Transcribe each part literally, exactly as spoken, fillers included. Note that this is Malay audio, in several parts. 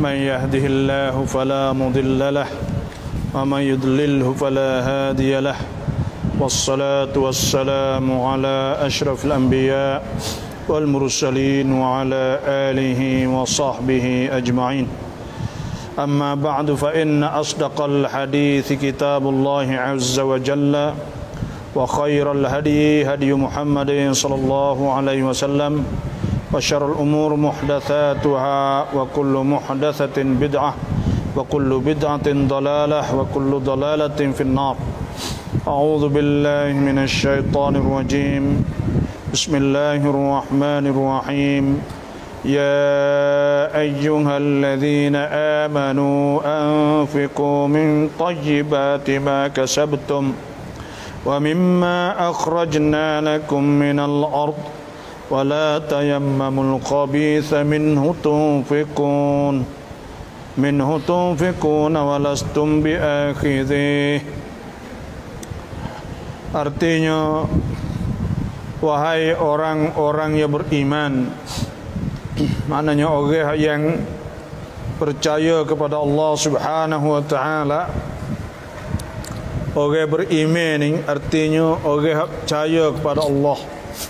من يهده الله فلا مضل له ومن يضلله فلا هادي له والصلاة والسلام على أشرف الأنبياء والمرسلين وعلى آله وصحبه أجمعين. أما بعد فإن أصدق الحديث كتاب الله عز وجل وخير الهدي هدي محمد صلى الله عليه وسلم وشر الأمور محدثاتها وكل محدثة بدعة وكل بدعة ضلالة وكل ضلالة في النار. أعوذ بالله من الشيطان الرجيم. بسم الله الرحمن الرحيم. يا أيها الذين آمنوا أنفقوا من طيبات ما كسبتم ومما أخرجنا لكم من الأرض ولا تيمموا الخبيث منه تنفقون منه تنفقون ولستم بآخذيه. Artinya, wahai orang-orang yang beriman, maknanya orang yang percaya kepada Allah Subhanahu wa taala. Orang beriman ni artinya orang percaya kepada Allah,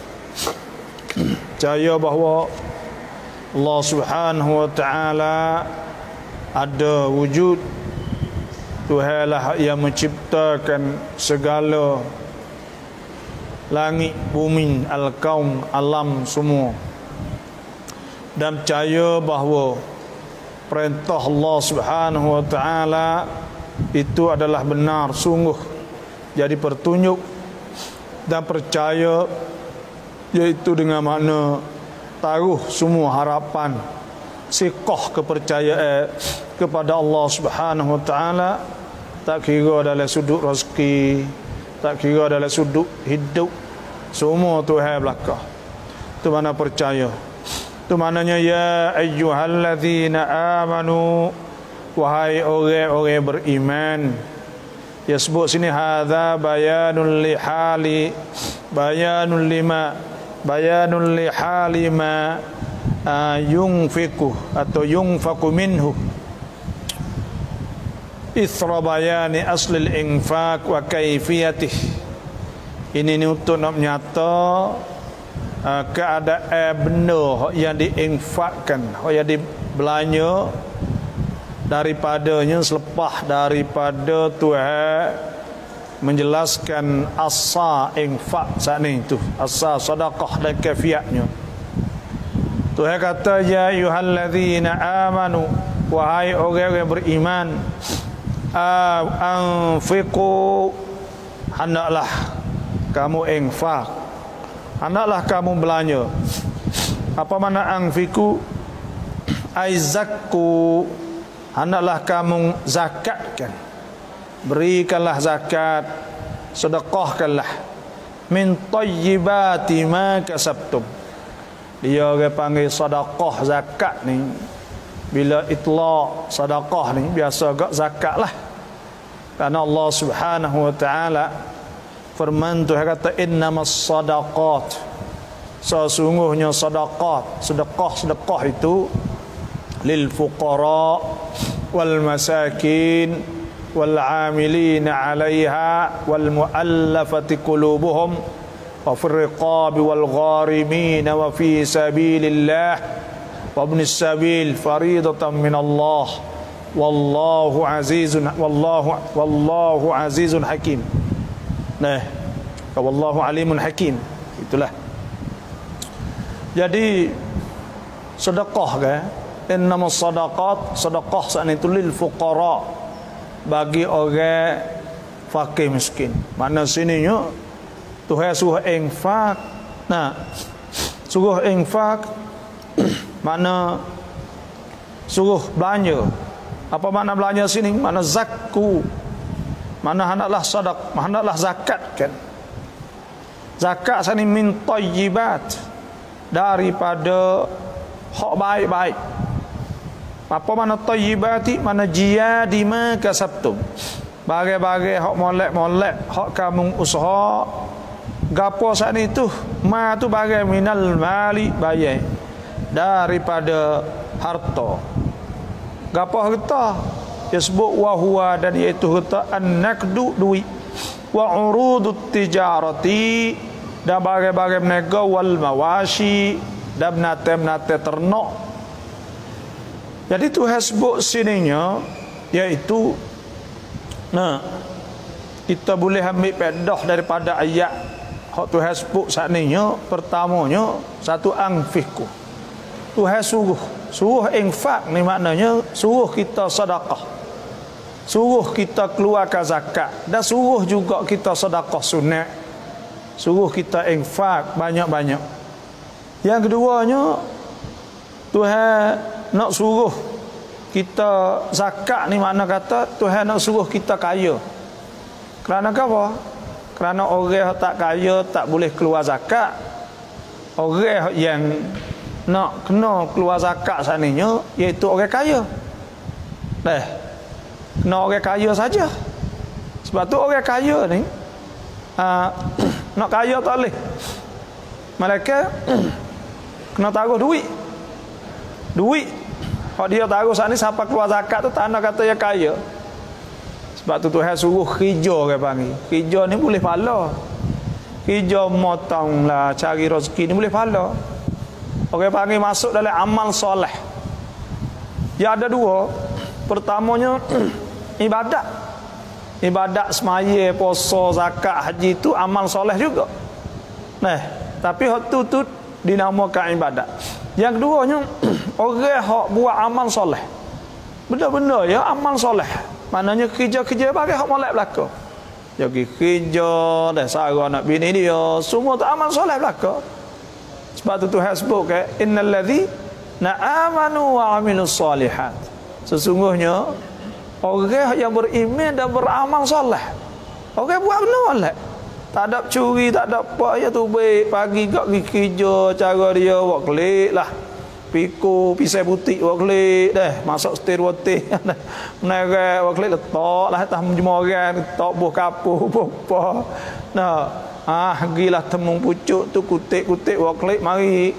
percaya bahawa Allah Subhanahu wa taala ada wujud, Tuhanlah yang menciptakan segala langit, bumi, al-kaun, alam semua, dan percaya bahawa perintah Allah Subhanahu wa taala itu adalah benar, sungguh jadi pertunjuk, dan percaya iaitu dengan makna taruh semua harapan, sikoh kepercayaan kepada Allah Subhanahu wa taala, tak kira dalam sudut rezeki, tak kira dalam sudut hidup, semua Tuhan belakang. Itu mana percaya. Itu maknanya ya ayyuhallazina amanu, wahai orang-orang beriman. Dia sebut sini hadza bayanul lihali, bayanul lima, bayanul lihali ma uh, yunfiku atau yunfaku minhu, ithra bayani aslil infaq wa kaifiyatih. Ini ni untuk nak menyata uh, keadaan benda yang diinfakkan, yang dibelanja daripadanya selepas daripada Tuhan menjelaskan asal infak saat ni tu, asal sedekah dan kafiatnya. Tuhan kata ya ayyuhallazina amanu, wahai orang yang beriman, anfiqu, hendaklah kamu infak, hendaklah kamu belanja. Apa makna anfiqu? Ai zakku, hendaklah kamu zakatkan, berikanlah zakat, sedekahkanlah min tayyibati ma kasabtum. Dia orang panggil sedekah zakat ni, bila itlaq sedekah ni biasa agak zakat lah. Karena Allah Subhanahu wa taala firman Tuhan kata innamas sadaqat, sesungguhnya sedekah, sedekah-sedekah itu lil fuqara wal masakin wal amilina 'alaiha wal muallafati qulubuhum wa fir riqabi wal gharimin wa fi sabilillah wa ibnis sabil faridatan min Allah wallahu azizun wallahu wallahu azizun hakim. Nah, wallahu alimun hakim. Itulah. Jadi sedekah kan, innamas sadaqat, sedekah saat itu lil fuqara, bagi orang fakir miskin. Mana sininya Tuhan suruh infak. Nah, suruh infak mana suruh belanja. Apa makna belanja sini? Mana zakku, mana hendaklah sedekah, hendaklah zakat kan. Zakat sini min tayyibat, daripada hak baik-baik. Apa mana tayyibati? Mana jiyadi ma kasabtum, bagai-bagai hak molek-molek, hak kamu usaha. Gapo saat itu? Ma tu bagai minal mali, bagai daripada harta. gapo harta? Dia sebut wa huwa, dan iaitu harta an-nakdu duit, wa urudut tijarati, dan bagai-bagai berniaga, wal mawashi, dan menate-menate ternak. Jadi Tuhan sebut sininya iaitu, nah, kita boleh ambil pedah daripada ayat hak Tuhan sebut sakninya. Pertamanya satu anfiqu, Tuhan suruh suruh infak ni maknanya suruh kita sedekah, suruh kita keluarkan zakat, dan suruh juga kita sedekah sunat, suruh kita infak banyak-banyak. Yang keduanya Tuhan nak suruh kita zakat ni makna kata Tuhan nak suruh kita kaya. Kerana apa? Kerana orang tak kaya tak boleh keluar zakat. Orang yang nak kena keluar zakat saninya iaitu orang kaya. Dah. Kena orang kaya saja. Sebab tu orang kaya ni aa, nak kaya tak boleh. Mereka kena taruh duit. Duit kalau dia taruh saat ni siapa keluar zakat tu tanda kata dia kaya. Sebab tu Tuhan suruh kerja, dia panggil. Kerja ni boleh pahala. Kerja motong lah, cari rezeki ni boleh pahala. Orang panggil masuk dalam amal soleh. Ya ada dua. Pertamanya ibadat. Ibadat semaya, puasa, zakat, haji itu amal soleh juga. Nah, tapi hak tu tu dinamakan ibadat. Yang keduanya orang hak buat amal soleh. Benda-benda ya amal soleh. Maknanya kerja-kerja bagi hak molek belaka. Dia pergi kerja, dah sara anak bini dia, semua tu amal soleh belaka. Sebab tu Tuhan sebut ke innal ladzi na'amanu wa 'amilus solihat. Sesungguhnya orang yang beriman dan beramal soleh. Orang buat benda molek. Tak ada curi, tak ada apa, ya tu baik pagi gak pergi kerja, cara dia buat kelik lah. Piku, pisai butik buat kelik dah, masuk setir roti. Menarik buat kelik letak lah atas jemoran, letak buah kapuh, apa. Nah, ah gilah temung pucuk tu kutik-kutik buat kelik mari.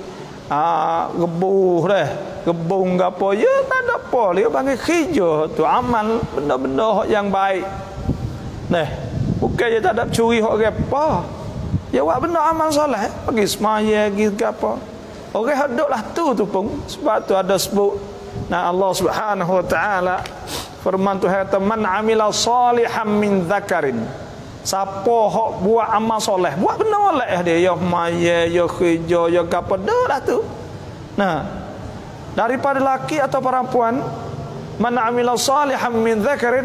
Ah gebuh dah, gebung ke apa, ya tak ada apa, dia panggil kerja tu amal benda-benda yang baik. Nah, bukan dia tak ada curi hak apa. Ya buat benda amal soleh, pergi semaya, pergi ke apa. Orang haduklah tu tu pun. Sebab tu ada sebut nah Allah Subhanahu wa taala firman Tuhan kata man amila salihan min dzakarin. Siapa hak buat amal soleh, buat benda molek dia, ya maya, ya kerja, ya gapo dah tu. Nah, daripada laki atau perempuan, man amila salihan min dzakarin,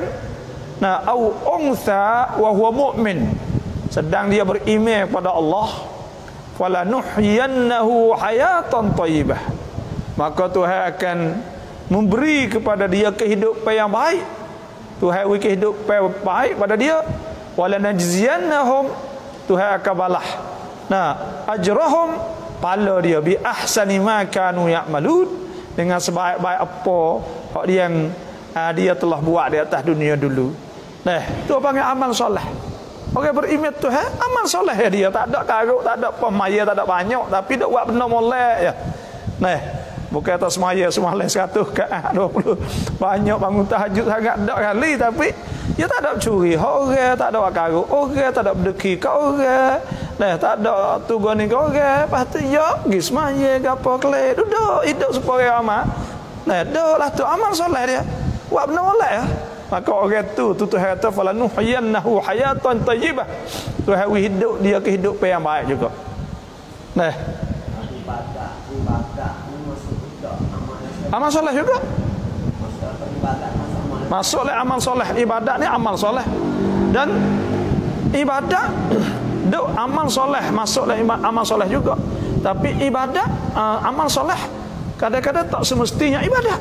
nah au untha wa huwa mu'min, sedang dia beriman kepada Allah, fala nuhyiyannahu hayatan thayyibah, maka Tuhan akan memberi kepada dia kehidupan yang baik. Tuhan beri kehidupan yang baik pada dia. Wala najziyannahum, Tuhan akan balas nah ajrahum, pahala dia bi ahsani ma kanu ya'malun, dengan sebaik-baik apa hak dia yang uh, dia telah buat di atas dunia dulu. Nah, tu panggil amal soleh. Orang beriman Tuhan amal soleh ya dia, tak ada karuk, tak ada pemaya, tak ada banyak, tapi dak buat benda molek ya. Nah, bukan atas semaya semalam seratus ke dua puluh banyak bangun tahajud sangat dak kali, tapi dia tak ada curi orang, tak ada karuk orang, tak ada berdeki ke orang, nah tak ada tugas ni ke orang, lepas tu ya pergi semaya ke apa kelek duduk hidup supaya amal. Nah, dak lah tu amal soleh dia, buat benda molek ya. Maka orang tu tu Tuhan kata fala nuhyiyannahu hayatan thayyibah, Tuhan hidup dia kehidupan yang baik juga. Nah, ibadah ibadah ni masuk juga amal soleh juga. Masuk oleh amal soleh. Ibadat ni amal soleh, dan ibadat duk amal soleh masuk oleh amal soleh juga. Tapi ibadat uh, amal soleh kadang-kadang tak semestinya ibadat.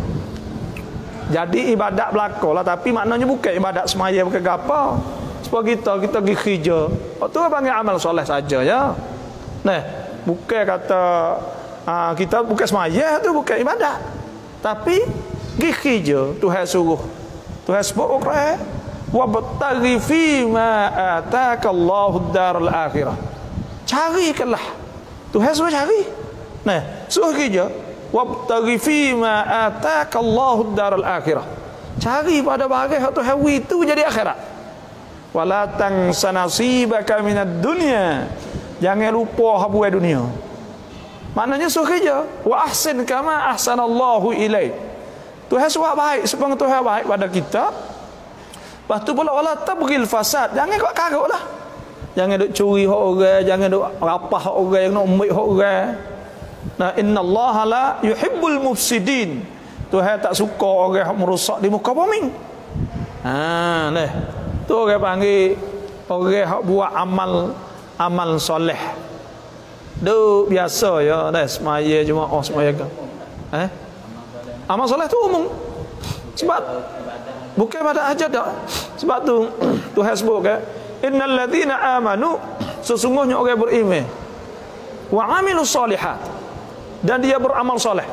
Jadi ibadat belaka lah, tapi maknanya bukan ibadat semaya, bukan apa. Sebab kita kita pergi kerja, waktu tu panggil amal soleh saja ya. Nah, bukan kata uh, kita bukan semaya tu bukan ibadat, tapi pergi kerja Tuhan suruh. Tuhan sebut Quran wa battaghi fi ma ataka Allahu ad-darul akhirah. Carikanlah. Tuhan suruh cari. Nah, suruh kerja. wabtaghi fi ma ataakallahu daral akhirah. Cari pada bahagia hak Tuhan itu jadi akhirat. Wala tansa nasibaka minad dunya. Jangan lupa hak buat dunia. Maknanya suruh kerja. Wa ahsin kama ahsanallahu ilaik. Tuhan suruh baik supaya Tuhan baik pada kita. Lepas tu pula wala tabghil fasad. Jangan kau karutlah. Jangan duk curi hak orang, jangan duk rapah hak orang, nak ambil hak orang. Nah, innallaha la yuhibbul mufsidin. Tuhan tak suka orang yang merosak di muka bumi. Ha, nah. Tu orang panggil orang yang buat amal amal soleh. Duk biasa ya, dah semaya cuma oh semaya ke. Eh? Amal soleh tu umum. Sebab bukan pada hajat dak. Sebab tu Tuhan sebut ke, innal ladzina amanu, sesungguhnya orang beriman wa amilus solihat, dan dia beramal soleh.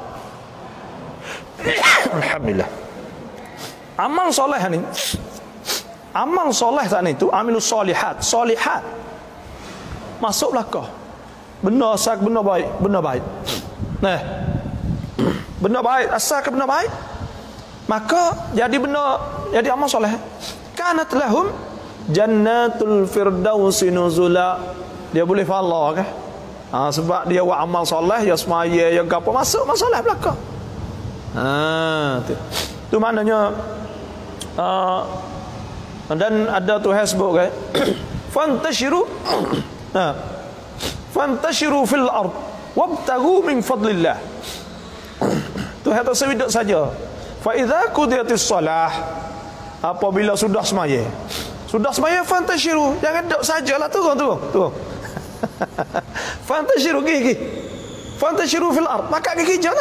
Alhamdulillah. Amal soleh ni, amal soleh tadi itu amilus solihat, solihat. Masuklah kau. Benar asal benar baik, benar baik. Nah. Benar baik, asal ke benar baik. Maka jadi benar, jadi amal soleh. Kanat lahum jannatul firdausi nuzula. Dia boleh follow ke? Ha, sebab dia buat amal soleh, ya semaya, ya gapo, masuk amal soleh belaka. Ha, tu. Tu maknanya uh, dan ada Tuhan sebut kan, fantashiru ha, fantashiru fil ard wabtaghu min fadlillah. Tuhan tak sewiduk saja. Fa idza qudiyatis shalah, apabila sudah semaya, sudah semaya fantashiru, jangan duduk sajalah turun turun turun. Fantashiru gigi, fantashiru fil ard, maka gigi jangan.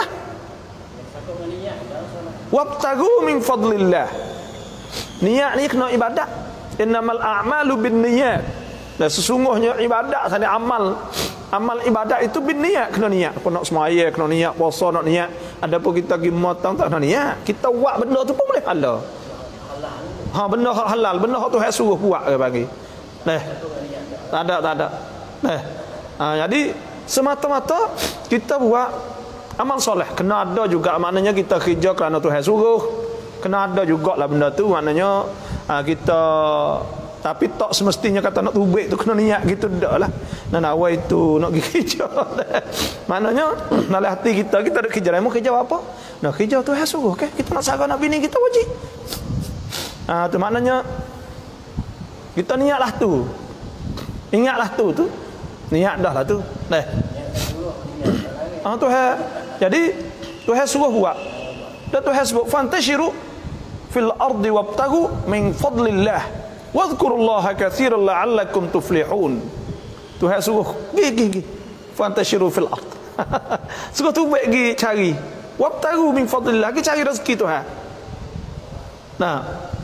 Wabtaghu min fadlillah. Niat ni kena ibadat. Innamal a'malu binniyat. Dan sesungguhnya ibadat tadi amal, amal ibadat itu binniyat, kena niat. Apa nak semaya, kena niat, puasa nak niat. Adapun kita pergi motong tak kena niat. Kita buat benda tu pun boleh halal. Ha, benda hak halal, benda hak Tuhan suruh buat ke bagi. Nah. Tak ada, tak ada. Nah. Ha, jadi semata-mata kita buat amal soleh, kena ada juga, maknanya kita kerja kerana Tuhan suruh. Kena ada jugalah benda tu, maknanya ha, kita, tapi tak semestinya kata nak tubik tu kena niat gitu, dak lah. Nak awal itu nak pergi kerja. Maknanya dalam hati kita, kita nak kerja, mau kerja apa? Nak kerja Tuhan suruh, okay? Kita nak sarah nak bini kita wajib. Ha, tu maknanya kita niatlah tu. Ingatlah tu tu. Niat dah lah tu. Dah. Ha, Tuhan. Jadi Tuhan suruh buat. Dan Tuhan sebut fantashiru fil ardi wabtaghu min fadlillah wadhkurullaha katsiran la'allakum tuflihun. Tuhan suruh gi gi gi fantashiru fil ard. Suruh tu baik gi cari wabtaghu min fadlillah, gi cari rezeki Tuhan. Nah.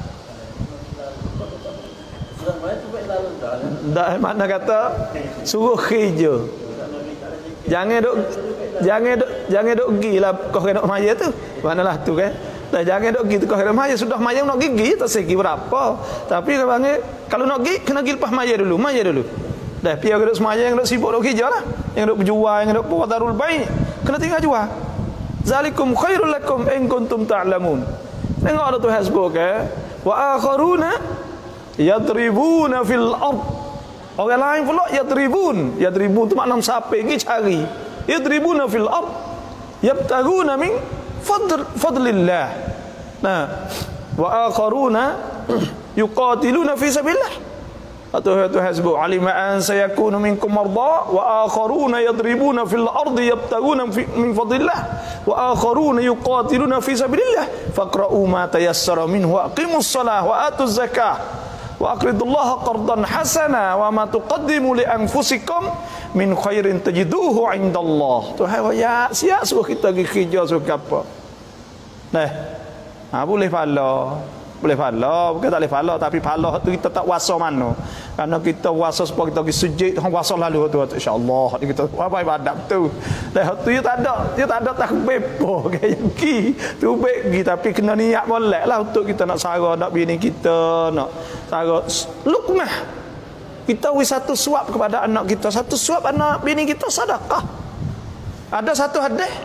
Dah mana kata suruh kerja. Jangan duk jangan duk jangan duk gilah kau kena maya tu. Manalah tu kan. Dah jangan duk gi tu kau kena maya, sudah maya nak gigi tak segi berapa. Tapi kalau panggil kalau nak gi kena gi lepas maya dulu, maya dulu. Dah pian duk semaya yang duk sibuk duk kerja lah. Yang duk berjual, yang duk buat darul baik, kena tinggal jual. Zalikum khairul lakum in kuntum ta'lamun. Tengok ada Tuhan sebut ke, wa akharuna yadribuna fil ard. Orang lain pula yadribun. Yadribun tu makna sampai pergi cari. Yadribuna fil ard yabtaguna min fadl fadlillah. Nah, wa akharuna yuqatiluna fi sabilillah. Atau Tuhan sebut alima an sayakunu minkum marda wa akharuna yadribuna fil ard yabtaguna min fadlillah wa akharuna yuqatiluna fi sabilillah faqra'u ma tayassara minhu wa aqimus shalah wa atuz zakah wa aqridullaha qardan hasana wa ma tuqaddimu li anfusikum min khairin tajiduhu indallah. Tuhan ya siap suruh kita pergi kerja suruh apa. Nah, ha, boleh pahala, boleh pahala, bukan tak boleh pahala, tapi pahala tu kita tak kuasa mana. Karena kita kuasa supaya kita pergi sujud, hang kuasa lalu tu insya-Allah kita apa ibadat tu. Dah tu dia tak ada, dia tak ada tak bepo kayak gi. Tu baik gi tapi kena niat moleklah untuk kita nak sara nak bini kita, nak sara lukmah. Kita wis satu suap kepada anak kita, satu suap anak bini kita sedekah. Ada satu hadis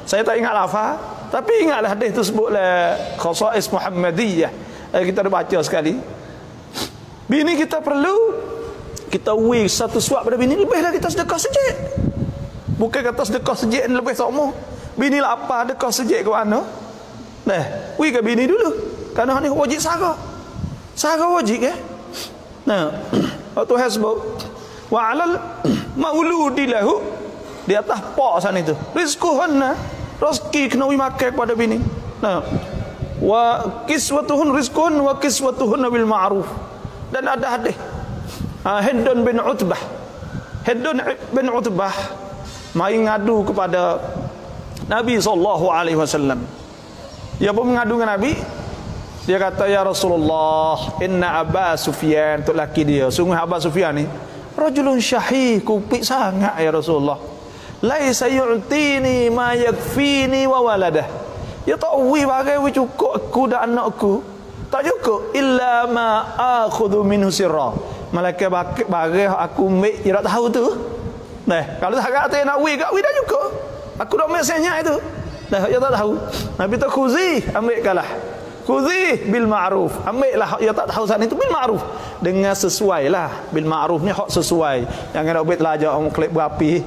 Saya tak ingat lafaz, tapi ingatlah hadis tu sebutlah khasais Muhammadiyah. Eh, kita dah baca sekali. Bini kita perlu kita wi satu suap pada bini, lebihlah kita sedekah sejik. Bukan kata sedekah sejik lebih sokmo. Bini lah apa sedekah sejik ke mana? Nah, wi ke bini dulu. Kerana ni wajib sara. Sara wajib ke? Nah, waktu hasbuk wa alal mauludi lahu, di atas pak sana itu. Rizquhunna, rezeki kena wi makan kepada bini. Nah, wa kiswatuhun rizqun wa kiswatuhun bil ma'ruf. Dan ada hadis ha, Hiddun bin Utbah. Hiddun bin Utbah mai ngadu kepada Nabi sallallahu alaihi wasallam. Dia pun mengadu dengan Nabi. Dia kata, ya Rasulullah, inna Aba Sufyan, tu laki dia, sungguh Aba Sufyan ni rajulun syahih, kupik sangat ya Rasulullah. Laisa yu'tini ma yakfini wa waladah. Ya tak wi bagai wi cukup aku dan anakku. Tak cukup illa ma akhudhu minhu sirra. Malaikat bagai aku ambil dia tak tahu tu. Nah, kalau tak kata nak wi, kat wi dah cukup. Aku dah ambil senyap itu. Nah, dia tak tahu. Nabi tu khuzi, ambil kalah. Khuzi bil ma'ruf. Ambil lah dia tak tahu sana itu bil ma'ruf. Dengan sesuai lah. Bil ma'ruf ni hak sesuai. Jangan nak buat telajak orang klip berapi.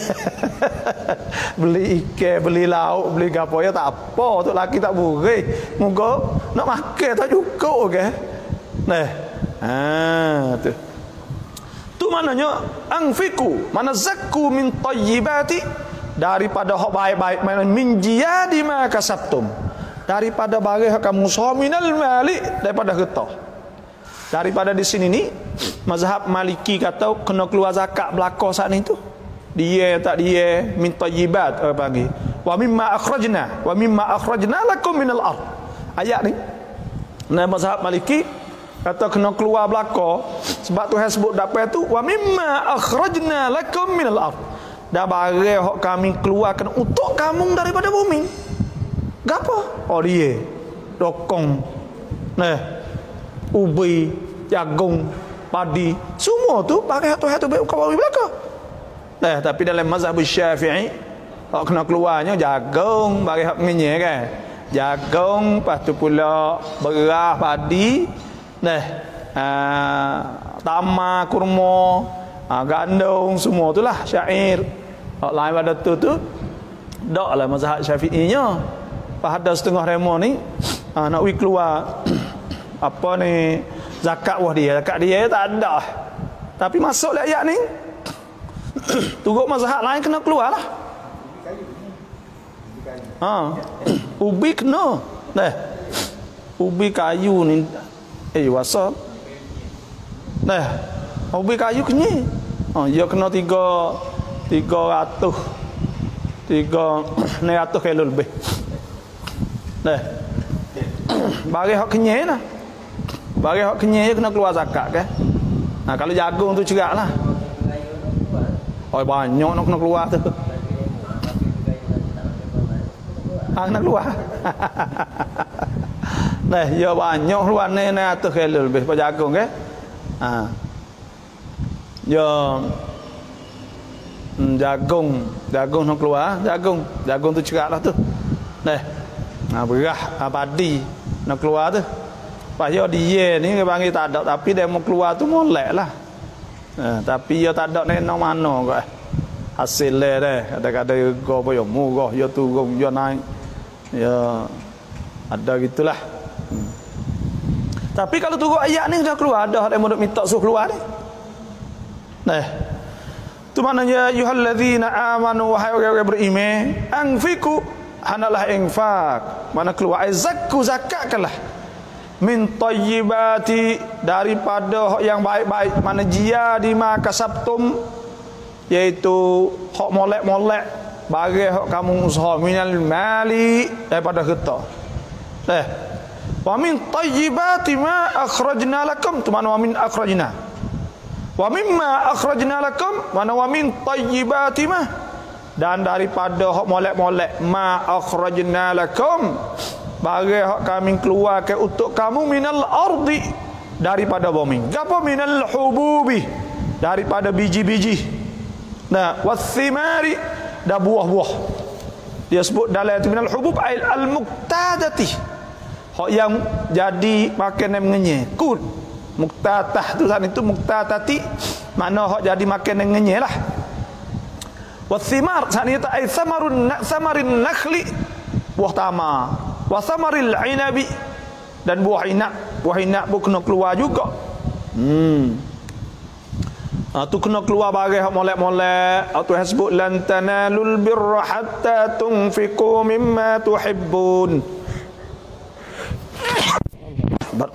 Beli ikan, beli lauk, beli gapo ya tak apa. Tu laki tak boleh. Moga nak makan tak cukup ke. Nah. Ha tu. Tu maknanya anfiku, mana zakku min tayyibati, daripada hak baik-baik, mana min jiyadi ma kasabtum, daripada barang hak kamu usaha, minal mali, daripada harta. Daripada di sini ni mazhab Maliki kata kena keluar zakat belaka saat ni tu. Dia tak dia min tayyibat apa panggil. Wa mimma akhrajna, wa mimma akhrajna lakum minal ard. Ayat ni. Nah, mazhab Maliki kata kena keluar belaka sebab Tuhan sebut dapat tu wa mimma akhrajna lakum minal ard. Dah barang hak kami keluarkan untuk kamu daripada bumi. Gapo? Oh dia dokong. Nah, ubi, jagung, padi, semua tu pakai Tuhan tu baik kau belaka. Nah, tapi dalam mazhab Syafi'i hak kena keluarnya jagung, bagi hak menye kan. Jagung, lepas tu pula beras, padi, nah, uh, tama, kurma, uh, gandum, semua tu lah syair. Hak lain pada tu tu dak lah mazhab Syafi'inya. Pada setengah remo ni uh, nak wi keluar apa ni zakat wah dia, zakat dia tak ada. Tapi masuk ayat ni turut mazhab lain kena keluar lah. Ha, ubi kena. Nah, ubi kayu ni eh wasa. Nah, ubi kayu kena. Ha, dia kena tiga tiga ratus tiga enam ratus kilo lebih. Nah, bagi hak kenyai lah. Bagi hak kenyai kena keluar zakat kan. Nah, kalau jagung tu cerak lah. Oh banyak nak kena keluar tu. Ha, kena keluar. Nah, ya banyak keluar ni ni atas kilo lebih pada jagung kan. Ha. Ya hmm, jagung, jagung nak keluar, jagung, jagung tu cerak lah tu. Nah. Nah, beras, padi nak keluar tu. Pas dia dia ni dia panggil tak ada, tapi dia mau keluar tu molek lah. Nah, tapi dia tak ada neno mana kok. Hasil dia kadang-kadang go boyo murah, dia turun, dia naik. Ya ada gitulah. Hmm. Tapi kalau turun ayat ni dah keluar, ada yang mau minta suruh keluar ni. Nah. Tu maknanya ayyuhallazina amanu wahai orang beriman, anfiqu hanalah infak, mana keluar zakku zakatkanlah min tayyibati, daripada yang baik-baik, mana jia di ma kasabtum, iaitu hak molek-molek bagi hak kamu usaha, minal mali, daripada harta. Eh wa min tayyibati ma akhrajna lakum, tu mana wa min akhrajna, wa mimma akhrajna lakum, mana wa min tayyibati ma, dan daripada hak molek-molek ma akhrajna lakum, bagi hak kami keluarkan untuk kamu, minal ardi, daripada bumi. Gapo minal hububi, daripada biji-biji. Nah, wathimari, dan buah-buah. Dia sebut dalam itu minal hubub al-muqtadati. Hak yang jadi makan yang mengenyeh. Kut. Muqtatah tu saat itu muqtatati. Makna hak jadi makan yang mengenyeh lah. Wathimar saat itu ay samarun samarin nakhli, buah tamar. Wa samaril inabi, dan buah inab. Buah inab pun kena keluar juga. Hmm. Ah tu kena keluar barang hak molek-molek. Ah tu sebut lan tanalul birra hatta tunfiqu mimma tuhibbun. Bar.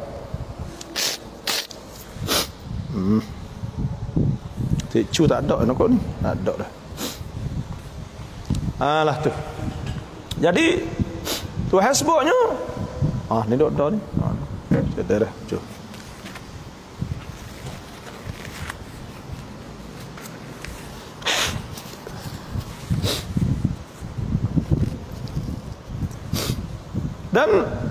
Hmm. Ticu tak ada nak ni. Tak ada dah. Alah tu. Jadi tu sebutnya ah ni dok dah ni. Ah. Sudah dah. Jom. Dan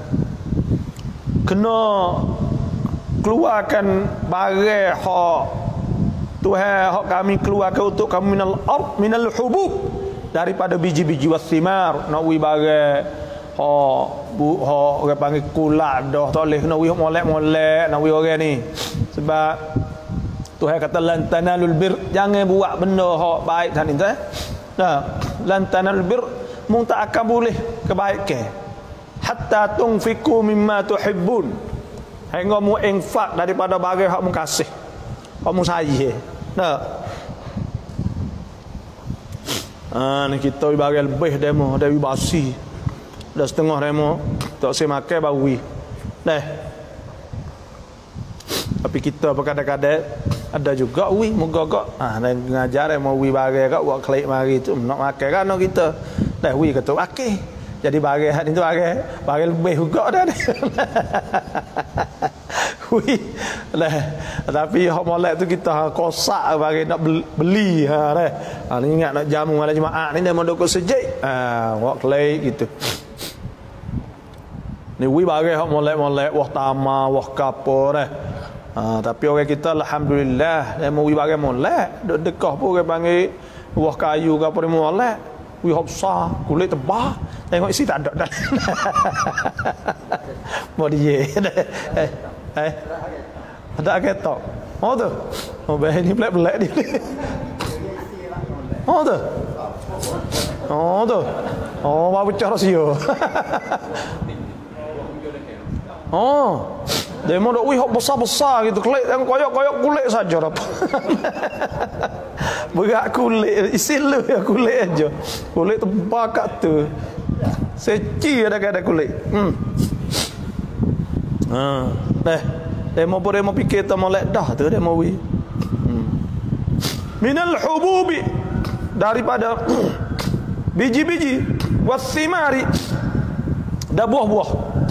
kena keluarkan barang hak Tuhan hak kami keluarkan untuk kami minal ard minal hubub, daripada biji-biji wasimar. Nak wi barang hak bu hak orang panggil kulak dah tak boleh kena wi molek-molek nak wi orang ni. Sebab Tuhan kata lan tanalul bir, jangan buat benda hak baik tadi tu eh. Nah, lan tanalul bir mung tak akan boleh kebaikan hatta tunfiqu mimma tuhibbun, hingga mu infak daripada barang hak mu kasih, hak mu sayang. Nah, ah ni kita barang lebih demo dari basi dah setengah demo tak saya makan bawi dah. Tapi kita kadang-kadang ada juga wi mogok ah dan ngajar mau wi barang kat buat klik mari tu nak makan kan kita dah wi kata okey. Jadi barang itu barang barang lebih juga dah. Wi lah. Tapi hak molek tu kita kosak barang nak beli ha dah. Ha ni ingat nak jamu malam Jumaat ni dah mau duk sejik. Ah buat klik gitu. Ni wi barang hak molek-molek wah tamar wah kapur dah. Ha, tapi orang kita alhamdulillah dia mau wi barang molek, duk dekah pun orang panggil buah kayu ke apa dia molek. Wi hok besar, kulit tebal. Tengok isi tak ada dah. Mau dia. Eh. Eh. Ada ketok. Oh tu. Oh baik ni pelak-pelak dia. Oh tu. Oh tu. Oh baru pecah rahsia. Oh. Dia mau dok wih besar-besar gitu, kulit yang koyak-koyak kulit saja apa. Berat kulit, isi lu ya kulit aja. Kulit tebal kat tu. Seci ada ada kulit. Hmm. Ha, dah. Dia mau dia mau fikir tu molek dah tu dia mau wi. Hmm. Minal hububi, daripada biji-biji wasimari, dah buah-buah.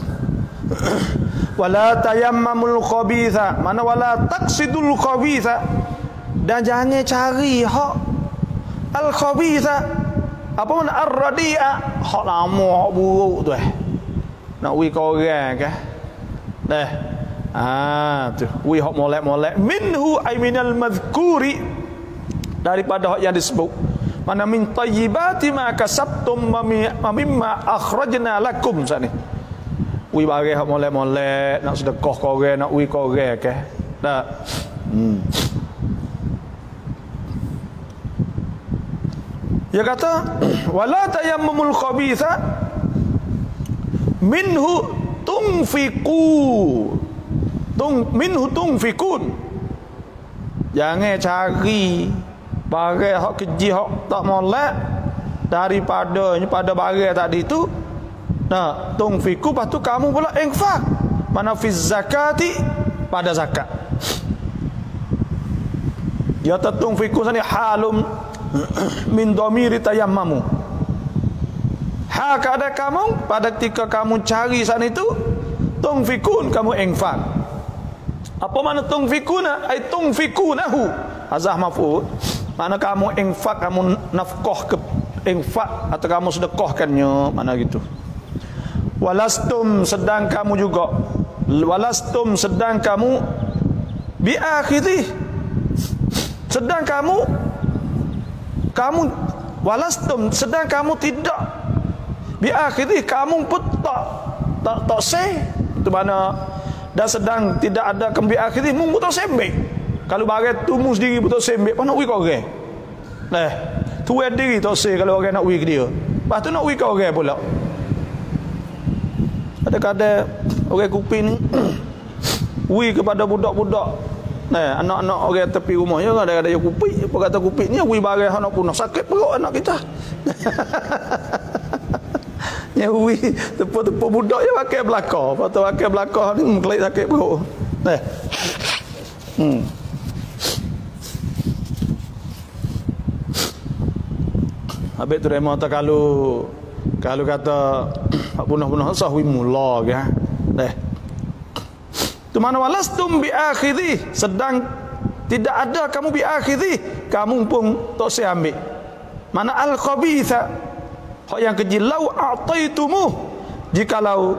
Wala tayammamul khabitha, mana wala taqsidul khabitha, dan jangan cari hak al khabitha, apa mana ar-radi'a, hak lama hak buruk tu eh. Nak wi korang ke dah. Ah tu wi hak molek-molek minhu ay minal madhkuri, daripada hak yang disebut. Mana min tayyibati ma kasabtum mimma akhrajna lakum sani. Wi barang hak molek-molek nak sedekah korang, nak wi korang ke tak. Hmm. Dia kata wala tayammumul khabitha minhu tunfiqu tung minhu tunfiqun, jangan cari barang hak keji hak tak molek daripada pada barang tadi tu. Nah, tunfiqu lepas tu kamu pula infak. Mana fiz zakati, pada zakat. Ya tunfiqu sani halum min dhamiri tayammamu. Hak ada kamu pada ketika kamu cari sana itu, tunfiqun kamu infak. Apa mana tunfiquna? Ai tunfiqunahu. Hazah maf'ul. Mana kamu infak, kamu nafkah ke infak atau kamu sedekahkannya, mana gitu. Walastum, sedang kamu juga, walastum sedang kamu biakhidhi, sedang kamu kamu walastum sedang kamu tidak bi akhirih kamu pun tak tak tak se tu mana dah sedang tidak ada kembi akhirih mu tak sembek kalau bagai tu mu sendiri betul sembek apa nak wi kau orang nah tu diri tak se kalau orang nak wi ke dia lepas tu nak wi kau orang pula kadang-kadang orang kuping ni wi kepada budak-budak nah anak-anak orang tepi rumah ya kadang-kadang dia kuping apa kata kuping ni wi bagai hak nak punah sakit perut anak kita nyawi tepuk-tepuk budak je pakai belakang lepas tu pakai belakang ni mengkelik sakit perut nah hmm habis tu dia mata kalau kalau kata punah-punah sahwi mula ke nah tu mana walastum bi akhidhi sedang tidak ada kamu bi akhidhi kamu pun tak saya ambil mana al khabitha hak yang keji lau a'taitumu jikalau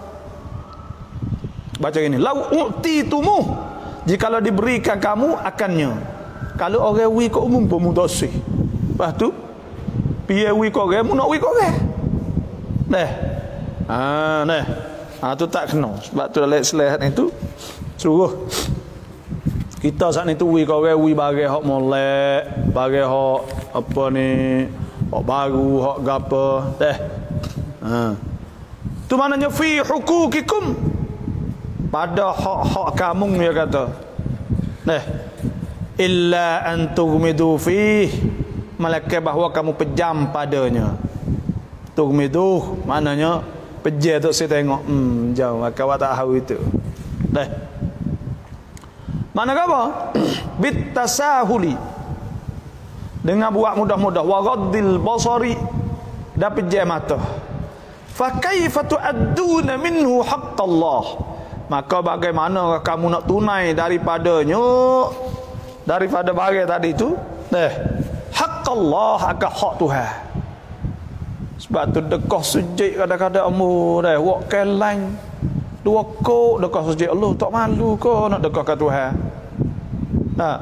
baca gini lau u'titumu jikalau diberikan kamu akannya kalau orang wi kau umum pun mutasi lepas tu piye wi kau orang mu nak wi kau orang nah ah nah ah tu tak kena sebab tu lek-lek itu suruh kita saat ni tu wi kau orang wi bagai hak molek bagai hak apa ni hak baru hak gapo teh ha tu maknanya fi huquqikum pada hak-hak kamu dia kata nah illa an tughmidu fi malaikat bahawa kamu pejam padanya tughmidu maknanya pejam tu saya tengok hmm jauh kau tak tahu itu dah mana apa bit tasahuli dengan buat mudah-mudah wa ghaddil basari dah pejam mata fa kaifa tu'adduna minhu haqqallah maka bagaimana kamu nak tunai daripadanya daripada bagai tadi tu eh haqqallah akan hak Tuhan sebab tu dekah sujud kadang-kadang umur dah wak kelang dua kok dekah sujud Allah tak malu ke nak dekah ke Tuhan nah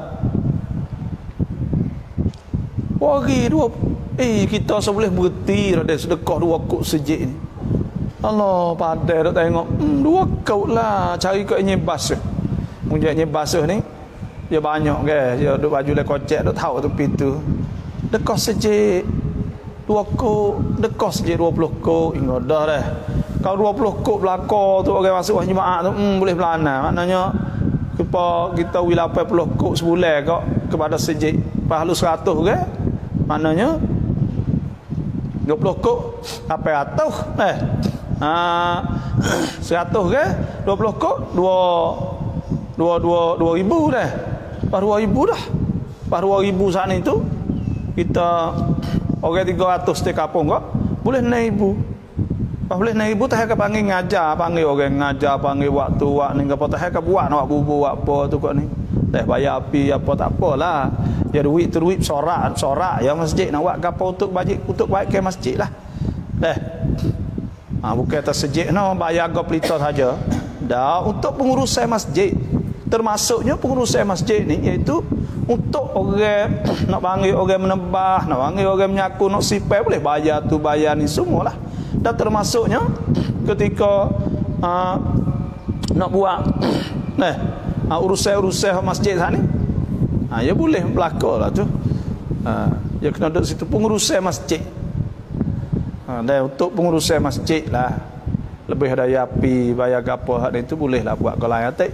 wari dua eh kita seboleh berhenti dah sedekah dua kok sejik ni Allah padai dak tengok hmm, dua kok lah cari kat nyebas munjak nyebas ni dia banyak ke dia duk baju le kocek dak tahu tepi tu dekah sejik dua kok dekah sejik dua puluh kok ingat dah dah kalau dua puluh kok belaka tu orang masuk jemaah tu hmm, boleh belana maknanya kita kita wi lapan puluh kok sebulan kok kepada sejik pahala seratus ke maknanya dua puluh kok apa ratus eh ha seratus ke dua puluh kok dua dua dua dua ribu dah pas dua ribu dah pas dua ribu saat ni tu kita orang tiga ratus di kampung kok boleh enam ribu pas boleh enam ribu tak ke panggil ngajar panggil orang ngajar panggil waktu wak ni apa tak ke buat nak bubu apa tu kok ni teh bayar api apa tak apalah ya duit tu duit sorak sorak ya masjid nak buat gapo untuk bajik untuk baik ke masjid lah dah ha, bukan tersejik no bayar go pelita saja dah untuk pengurusan masjid termasuknya pengurusan masjid ni iaitu untuk orang nak panggil orang menebah nak panggil orang menyaku nak sipai boleh bayar tu bayar ni semualah dan termasuknya ketika uh, nak buat nah uh, urusan-urusan masjid sana ni ha, ya boleh berlaku lah tu ha, ya kena duduk situ pengurusan masjid ha, dan untuk pengurusan masjid lah lebih daya api bayar gapo hak itu boleh lah buat kalau ayatik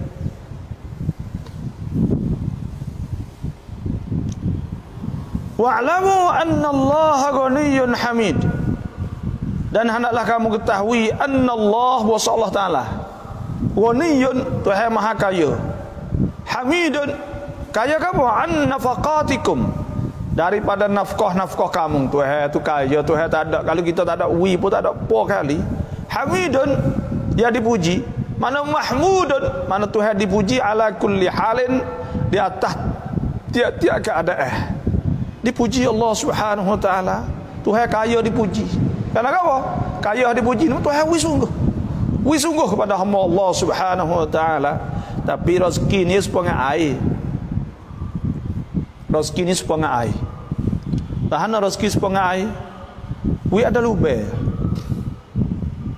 wa'lamu anna Allah ghaniyyun hamid dan hendaklah kamu ketahui anna Allah wa Allah taala ghaniyyun Tuhan maha kaya hamidun kaya kamu an nafaqatikum daripada nafkah-nafkah kamu Tuhan tu kaya Tuhan tak ada kalau kita tak ada wi pun tak ada apa kali hamidun dia dipuji mana mahmudun mana Tuhan dipuji ala kulli halin di atas tiap-tiap keadaan dipuji Allah Subhanahu wa taala Tuhan kaya dipuji kerana apa kaya dipuji Tuhan wi sungguh wi sungguh kepada hamba Allah Subhanahu wa taala tapi rezeki ni sepanjang air rezeki ni sepanjang air tahan rezeki sepanjang air wi ada lubang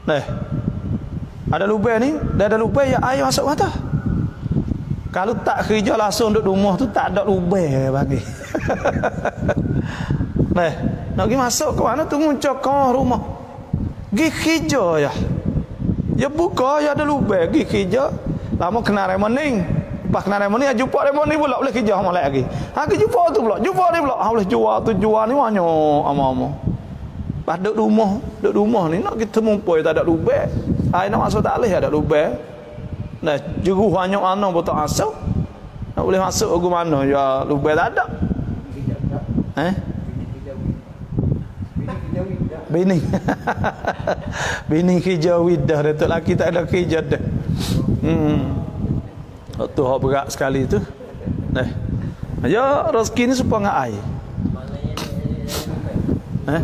Nah, ada lubang ni, dah ada lubang ya air masuk mata. Kalau tak kerja langsung duduk rumah tu tak ada lubang bagi. Nah, nak pergi masuk ke mana tu muncul ke rumah. Gi kerja ya. Ya buka ya ada lubang, gi kerja. Lama kena remoning. Pas kena remoning jumpa remoning pula boleh kerja malam lagi. Ha ke jumpa tu pula, jumpa ni pula. Ha boleh jual tu jual ni banyak ama-ama. Pas duduk rumah, duduk rumah ni nak kita mumpui tak ada lubang. Ai nak masuk tak boleh ada lubang. Nah, jeruh banyak anak pun tak masuk. Nak boleh masuk ke mana? Ya lubang tak ada. Eh? Bini. Bini kerja widah, datuk laki tak ada kerja dah. Hmm. Tu hak berat sekali tu. Nah. Ya rezeki ni supaya ngak air. Eh?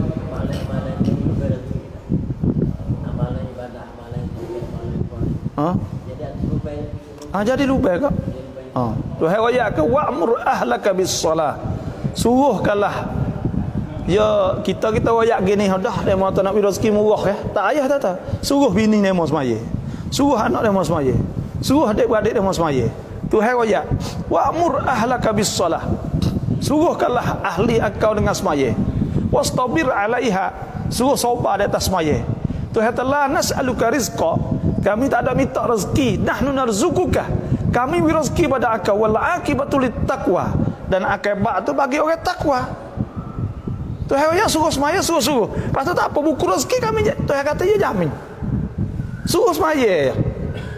Ha? Ha jadi lubang kak? Ha. Tuhan royak ke wa'mur ahlaka bis-salah. Suruhkanlah. Ya kita kita royak gini dah demo tak nak rezeki murah ya. Tak ayah tak tak. Suruh bini demo semaya. Suruh anak demo semaya. Suruh adik-beradik demo semaya. Tuhan royak wa'mur ahlaka bis-salah. Suruhkanlah ahli engkau dengan semaya. Wastabir 'alaiha. Suruh sabar di atas semaya. Tuhan telah nas'aluka rizqa. Kami tak ada minta rezeki. Nahnu narzukuka. Kami beri rezeki pada engkau. Wal akibatu littaqwa. Dan akibat tu bagi orang takwa. Tuhan ya suruh semaya, suruh-suruh. Lepas tu tak apa buku rezeki kami. Tuhan kata ya jamin. Suruh semaya ya.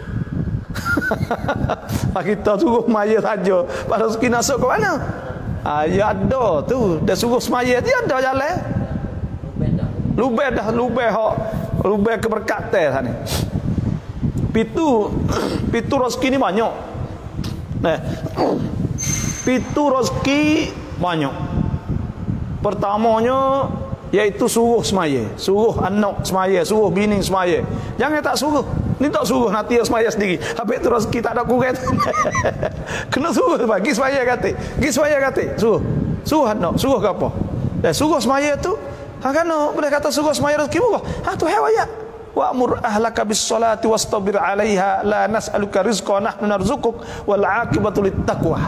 Kita suruh semaya saja. Lepas rezeki masuk ke mana? Ah, ya ada tu. Dia suruh semaya dia ada jalan. Lubang dah, lubang hak. Lubang keberkatan sana. Pitu pitu rezeki ni banyak. Nah. Pitu rezeki banyak. Pertamanya iaitu suruh semaya, suruh anak semaya, suruh bini semaya. Jangan tak suruh. Ni tak suruh nanti semaya sendiri. Habis tu rezeki tak ada kurang. Kena suruh bagi semaya kata. Gi semaya kata. Suruh. Suruh anak, suruh ke apa? Dan suruh semaya tu, ha kan boleh kata suruh semaya rezeki murah. Ha tu hewaya. Wa'mur ahlaka bis-salati wastabir 'alaiha la nas'aluka rizqan nahnu narzukuk wal 'aqibatu littaqwa.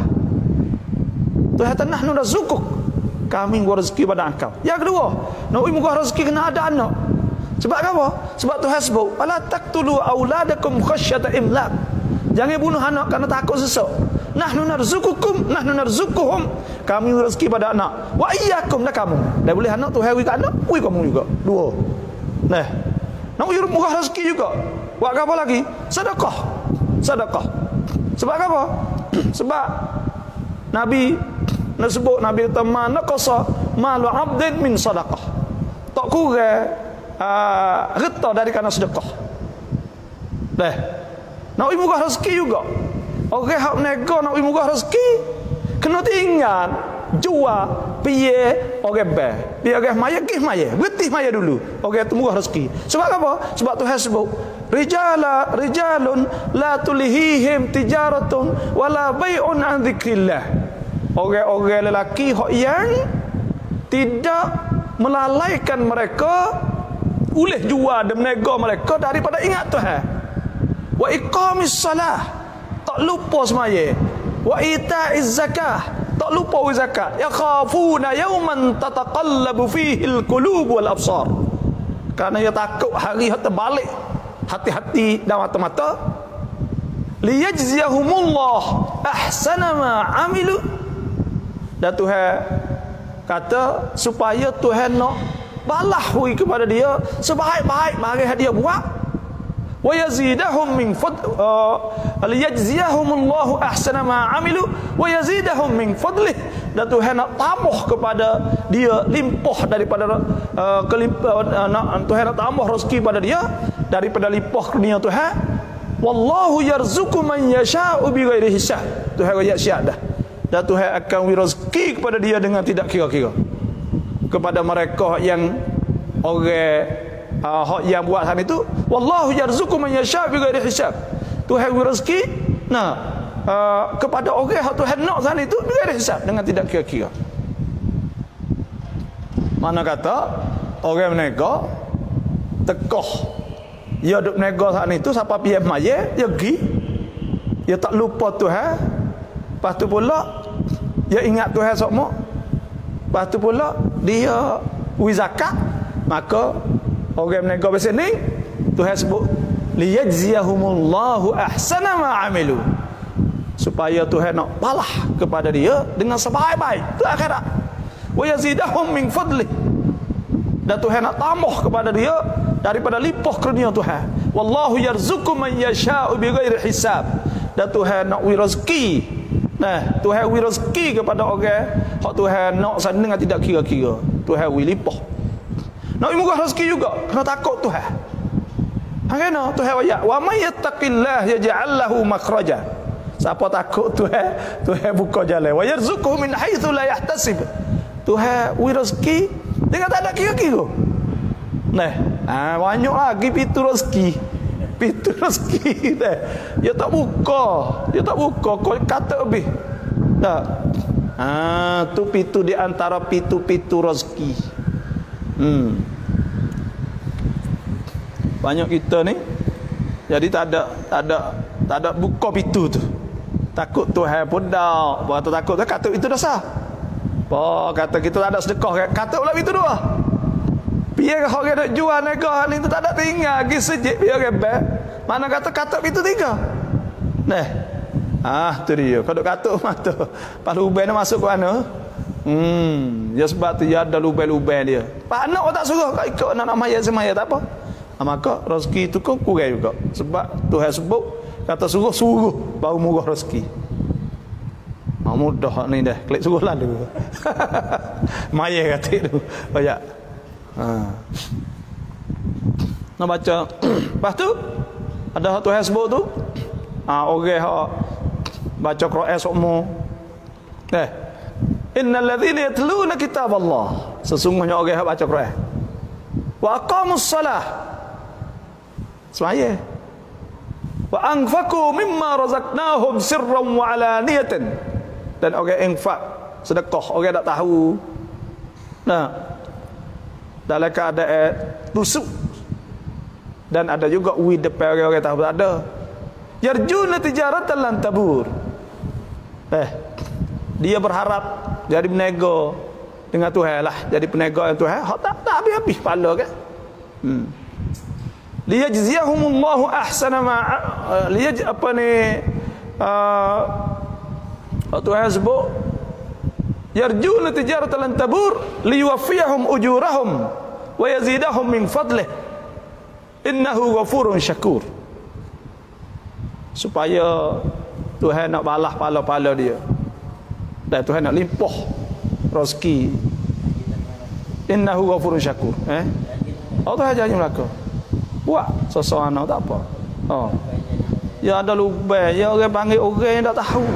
Tuhan kata nahnu narzukuk. Kami beri rezeki pada engkau. Yang kedua, nak beri rezeki kena ada anak. Sebab apa? Sebab Tuhan sebut, "Wala taqtulu auladakum khasyata imlaq." Jangan bunuh anak kerana takut sesak. Nahnu narzukukum, nahnu narzukuhum. Kami beri rezeki pada anak. Wa iyyakum dan kamu. Dan boleh anak Tuhan beri anak, beri kamu juga. Dua. Nah. Nak beri murah rezeki juga. Buat apa lagi? Sedekah. Sedekah. Sebab apa? Sebab Nabi nak sebut Nabi kata mana qasa malu 'abdin min sadaqah. Tak kurang uh, reta dari kerana sedekah. Dah. Nak beri murah rezeki juga. Orang hak nego nak beri murah rezeki kena tinggal jual piye orang ber. Piye orang maya gih maya. Getih maya dulu. Orang tu murah rezeki. Sebab apa? Sebab Tuhan sebut rijala rijalun la tulihihim tijaratun wala bai'un an dzikrillah. Orang-orang lelaki yang tidak melalaikan mereka oleh jual dan menego mereka daripada ingat Tuhan. Wa iqamis salah, tak lupa semaya. Wa ita'iz zakah, tak lupa zakat. Ya khafuna yawman tataqallabu fihi al-qulub wal absar. Kerana dia takut hari terbalik hati-hati dan mata-mata. Liyajziyahumullah ahsana ma amilu. Dan Tuhan kata supaya Tuhan nak balas hui kepada dia sebaik-baik mari dia buat. Wa yazidahum min fadl liyajziyahumullahu ahsana ma amilu wa yazidahum min fadlih. Dan Tuhan nak tambah kepada dia limpah daripada uh, kelimpah uh, nak, Tuhan nak tambah rezeki pada dia daripada limpah dunia Tuhan. Wallahu yarzuqu man yasha'u bighairi hisab. Tuhan ayat syiat dah. Dan Tuhan akan beri rezeki kepada dia dengan tidak kira-kira. Kepada mereka yang orang uh, hak yang buat hal itu, wallahu yarzuqu man yasha' bighairi hisab. Tuhan beri rezeki nah uh, kepada orang hak Tuhan nak sana itu bighairi hisab, dengan tidak kira-kira. Mana kata orang menega tekoh Ya duk nego saat itu siapa piye maye, ya gi. Ya tak lupa Tuhan. Lepas tu pula ya ingat Tuhan sokmo. Lepas tu pula dia wi zakat, maka orang nego besar ni Tuhan sebut liyajziyahumullahu ahsana ma amilu. Supaya Tuhan nak balah kepada dia dengan sebaik-baik tu akhirat. Wa yazidahum min fadli. Dan Tuhan nak tambah kepada dia daripada limpah kurnia Tuhan. Wallahu yarzuqu man yasha'u bighairi hisab. Dan Tuhan nak wi rezeki. Nah, Tuhan wi rezeki kepada orang hak Tuhan nak senang tidak kira-kira. Tuhan wi limpah. Nak wi murah rezeki juga, kena takut Tuhan. Hangena Tuhan ayat wa may yattaqillah yaj'al lahu makhraja. Siapa takut Tuhan, Tuhan buka jalan. Wa yarzuquhu min haitsu la yahtasib. Tuhan wi rezeki dengan tak ada kira-kira. Nah, ah banyak lagi pintu rezeki. Pintu rezeki dah. Dia tak buka, dia tak buka kau kata lebih. Tak. Ah tu pintu di antara pintu-pintu rezeki. Hmm. Banyak kita ni jadi tak ada tak ada tak ada buka pintu tu. Takut Tuhan pun dah. Kata takut tu kata itu dah sah. Apa kata kita tak ada sedekah, kata pula pintu dua. Biar orang nak jual negara ni tu tak ada tinggal lagi sejik biar rebel. Mana kata kata pintu tiga. Nah. Ah tu dia. Kalau kata mata pas lubang nak masuk ke mana? Hmm, ya sebab tu dia ada lubang-lubang dia. Pak anak tak suruh kau ikut nak nak maya semaya tak apa. Ha, maka rezeki tu kau kurang juga. Sebab Tuhan sebut kata suruh suruh baru murah rezeki. Ha, mudah ni dah. Klik suruh lah dulu. Maya kata tu. Banyak. Ha. Nak baca. Lepas tu ada Tuhan sebut tu. Ha, orang hak baca Quran semua. Eh. Innal ladzina yatluna kitaballah. Sesungguhnya orang hak baca Quran. Wa aqamus salah. Semaya. Wa anfaqu mimma razaqnahum sirran wa alaniyatan. Dan orang infak sedekah orang tak tahu. Nah. Dalam keadaan tusuk. Dan ada juga wi depan orang-orang tahu tak ada. Yarjuna tijaratan lan tabur. Eh, dia berharap jadi penego dengan Tuhan lah, jadi penego dengan Tuhan. Hak tak tak habis-habis pala kan. Hmm. Liyajziyahumullahu ahsana ma liyaj apa ni uh, Tuhan sebut yarjuna tijaratan lan tabur liyuwaffiyahum ujurahum wa yazidahum min fadlih innahu ghafurun syakur. Supaya Tuhan nak balas pala-pala dia. Dan Tuhan nak limpah rezeki. Innahu ghafurun syakur. Eh? Oh Tuhan janji melaka. Buat seseorang tak apa. Oh. Ya ada lubang, ya orang panggil orang yang tak tahu.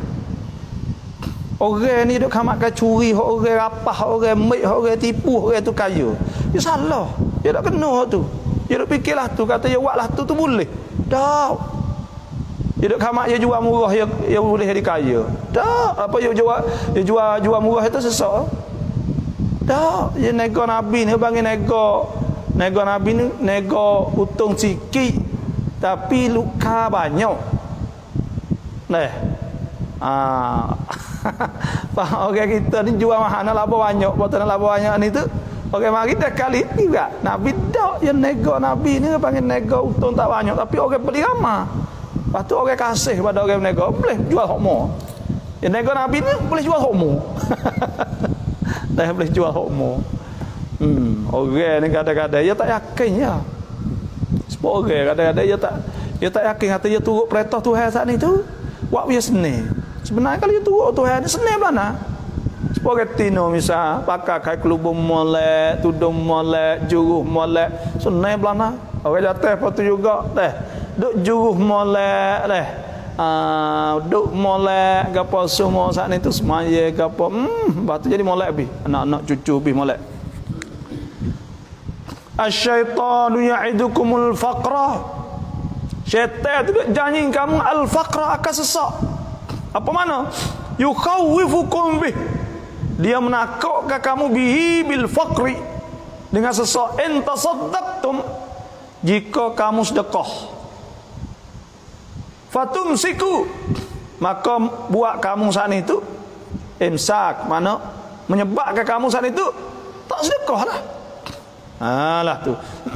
Orang ni duk kamatkan curi, orang rapah, orang mik, orang tipu, orang tu kaya. Dia salah. Dia tak kena tu. Dia duk fikirlah tu, kata dia buatlah tu tu boleh. Tak. Dia duk kamat dia jual murah yang yang boleh jadi kaya. Tak. Apa dia jual dia jual jual murah itu sesak. Tak. Dia nego Nabi ni bagi nego nego Nabi ni nego untung sikit tapi luka banyak. Nah. Ah. Pak orang kita ni jual mahal nak laba banyak, potong laba banyak ni tu. Orang mari dah kali juga. Nabi dak yang nego Nabi ni panggil nego untung tak banyak tapi orang beli ramah. Lepas tu orang kasih pada orang nego boleh jual hokmo. Yang nego Nabi ni boleh jual hokmo. Dah boleh jual hokmo. Hmm, orang ni kadang-kadang dia tak yakin ya. Sebab orang kadang-kadang dia tak dia tak yakin kata dia turut perintah Tuhan saat ni tu. Buat dia senang. Sebenarnya kalau dia turut Tuhan ni senang mana? Sebab orang tino misal pakai kai kelubung molek, tudung molek, juruh molek, senang belana. Orang jatuh apa tu juga teh. Duk juruh molek teh. Ah, duk molek gapo semua saat ni tu semaya gapo. Hmm, batu jadi molek bi. Anak-anak cucu bi molek. Asy-syaitanu ya'idukumul faqra. Syaitan tu janji kamu al-faqra akan sesak. Apa mana? Yukhawwifukum bih. Dia menakutkan kamu bihi bil faqri. Dengan sesak in tasaddaqtum. jika kamu sedekah, fatumsiku, maka buat kamu saat itu imsak, mana menyebabkan kamu saat itu tak sedekah lah. Alah tu.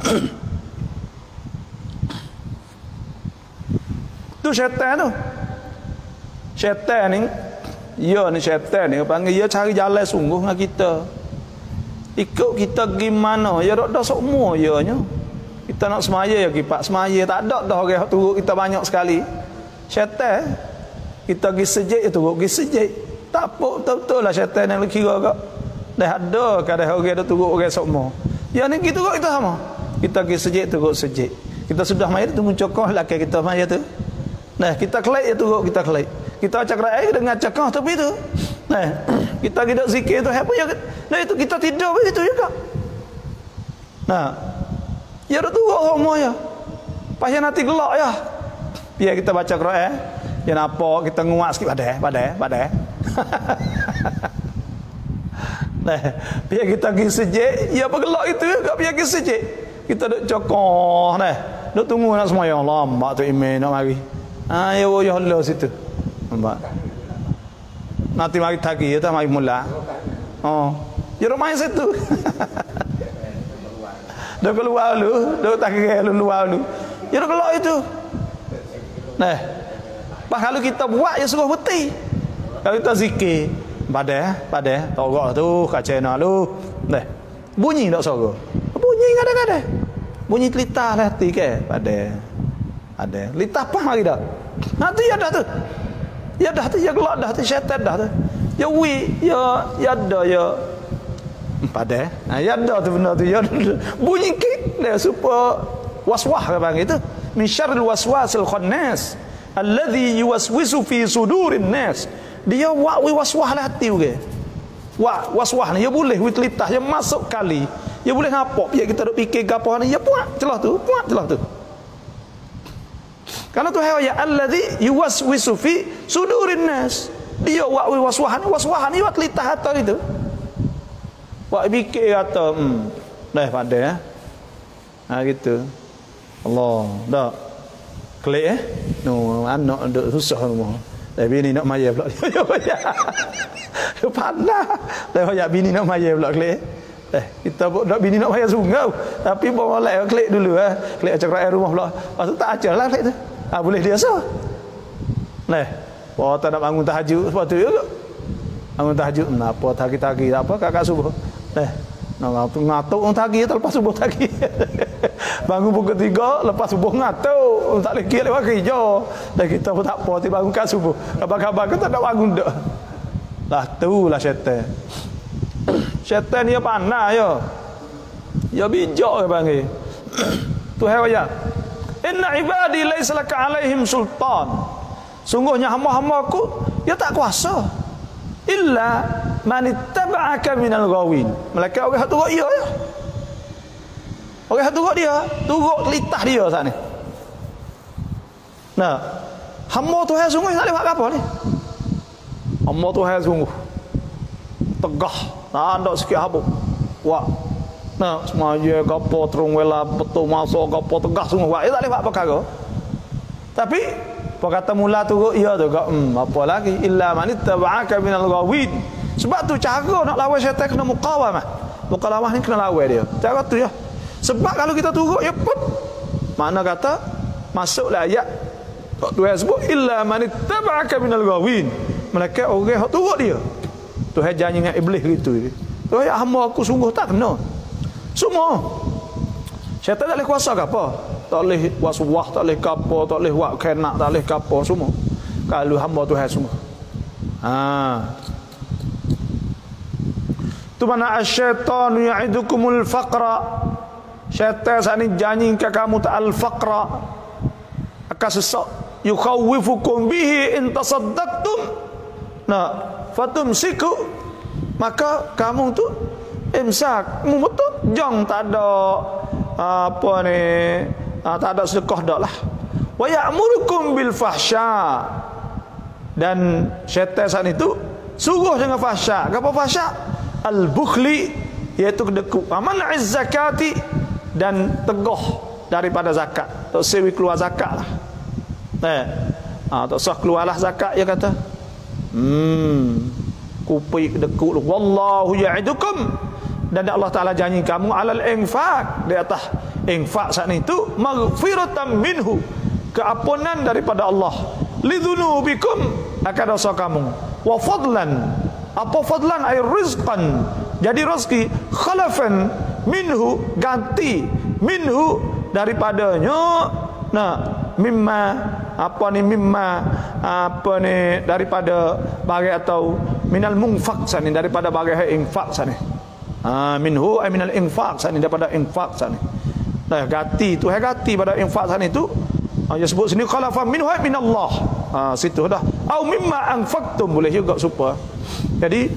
Tu syaitan tu. Syaitan ni, ya ni syaitan ni panggil dia cari jalan sungguh dengan kita. Ikut kita gimana? Ya dak dak semua ya nya. Kita nak semaya ya kipak semaya tak ada dah orang turut kita banyak sekali. Syaitan kita pergi sejik ya turut pergi sejik. Tak apa betul-betul lah syaitan yang kira kak. Dah ada kadang orang ada turut orang semua. Ya ni gitu kok kita sama. Kita pergi sejik turut sejik. Kita sudah maya tu mencokoh laki kita maya tu. Nah, kita kelai itu kita kelai. Kita cakap air dengan cakap tapi itu. Nah, kita tidak zikir tu apa ya? Nah, itu kita tidak begitu juga. Nah, ya dah tua semua ya. Pasal nanti gelak ya. Biar kita baca Quran, ya nampak kita nguak sikit padai, padai, padai. Nah, biar kita pergi sejik, ya bergelak itu juga biar pergi sejik. Kita duk cokoh nah. Duk tunggu nak semua yang lambat tu imam nak mari. Ah, ya ya Allah situ. Nampak. Nanti mari tagi ya tak mari mula. Oh. Ya rumah situ. Dah keluar lu, dah tak kira lu luar lu. Ya dah keluar itu. Nah. Pas kalau kita buat ya suruh betul. Kalau kita zikir, padai, padai, togok tu kat channel lu. Nah. Bunyi tak suara? Bunyi kadang-kadang. Bunyi telitah lah hati ke? Padai. Ada litah apa mari dah. Nanti ya dah tu. Ya dah tu ya gelak dah tu syaitan dah tu. Ya wi ya ya ada ya pada. Nah ya ada tu benda tu ya bunyi kik dia supaya waswah bang itu. Min syarril waswasil khannas alladhi yuwaswisu fi sudurin nas. Dia wa wi waswah lah hati ke. Wa waswah ni ya boleh wi telitah ya masuk kali. Ya boleh ngapok biar kita duk fikir gapo ni ya puak celah tu, puak celah tu. Karena Tuhan ya allazi yuwaswisu fi sudurin nas. Dia wa waswahan, waswahan ni wat litah atas itu. Wa fikir kata, hmm, dah pandai ya. Ha gitu. Allah, dak. Klik eh. No, anak duk susah rumah. Dah bini nak maya pula. Yo panah. Dah ya bini nak maya pula klik. Eh, kita pun dak bini nak maya sungau. Tapi boleh klik dulu eh. Klik cakap air rumah pula. Lepas tu tak ajarlah klik tu. Ah boleh dia so. Nah, oh tak nak bangun tahajud sebab tu juga. Bangun tahajud kenapa tagi-tagi apa kakak subuh. Nah, nak ngatuk orang tagi lepas subuh tagi. Bangun pukul tiga lepas subuh ngatuk, tak boleh kira lewat kerja. Dan kita pun tak apa tiba bangun kat subuh. Khabar-khabar ke tak nak bangun dak. Lah tulah syaitan. Syaitan dia panah ya. Ya bijak dia panggil. Tuhan ya. Inna ibadi laisa laka alaihim sultan. Sungguhnya hamba-hambaku dia tak kuasa illa man ittaba'aka minal ghawin. Malaikat orang hak turut dia ya. Orang hak turut dia, turut litah dia saat ni. Nah, hamba Tuhan sungguh tak lewat apa ni. Hamba Tuhan sungguh tegah, tak ada sikit habuk. Wah. Nah, semaya gapo terung wela betul masuk gapo tegah sungguh buat. Dia tak lewat perkara. Tapi apa kata mula tu ya tu gak hmm, apa lagi illa man ittaba'aka minal ghawin. Sebab tu cara nak lawan syaitan kena muqawamah. Muqawamah ni kena lawan dia. Cara tu ya. Sebab kalau kita turut ya pun mana kata masuklah ayat Tuhan sebut illa man ittaba'aka minal ghawin. Mereka orang hak turut dia. Tuhan janji dengan iblis gitu. Tuhan ya hamba aku sungguh tak kena. Semua syaitan tak boleh kuasa ke apa? Tak boleh waswah, tak boleh apa, tak boleh buat kenak, tak boleh apa semua. Kalau hamba Tuhan semua. Ha. Tu mana asy-syaitanu ya'idukumul faqra. Syaitan saat ini janji ke kamu tak al-faqra. Akan sesak yukhawwifukum bihi in tasaddaqtum. Nah, fatumsiku maka kamu tu imsak, betul jang tak ada apa ni, tak ada sedekah dak lah. Wa ya'murukum bil fahsya. Dan syaitan saat itu suruh dengan fahsya. Apa fahsya? Al bukhli, iaitu kedekut. Man'iz zakati, dan tegoh daripada zakat. Tak sewi keluar zakat lah. Eh, ah, tak sah keluarlah zakat, dia kata. Hmm, kupi dekuk lu. Wallahu ya'idukum, dan Allah Taala janji kamu alal infaq, di atas infak saat itu, maghfiratan minhu, keampunan daripada Allah, lidzunubikum, akan dosa kamu, wa fadlan, apa fadlan ay rizqan, jadi rezeki, khalafan minhu, ganti, minhu daripadanya, nah mimma, apa ni mimma, apa ni daripada bagai, atau minal munfaq sani, daripada bagai infak sani, ah minhu ay minal infaq sani, daripada infak sani. Nah, ganti tu, hai ganti pada infak sana itu. Ah, dia sebut sini khalafa minhu minallah. Ah, situ dah. Au mimma anfaqtum, boleh juga supaya. Jadi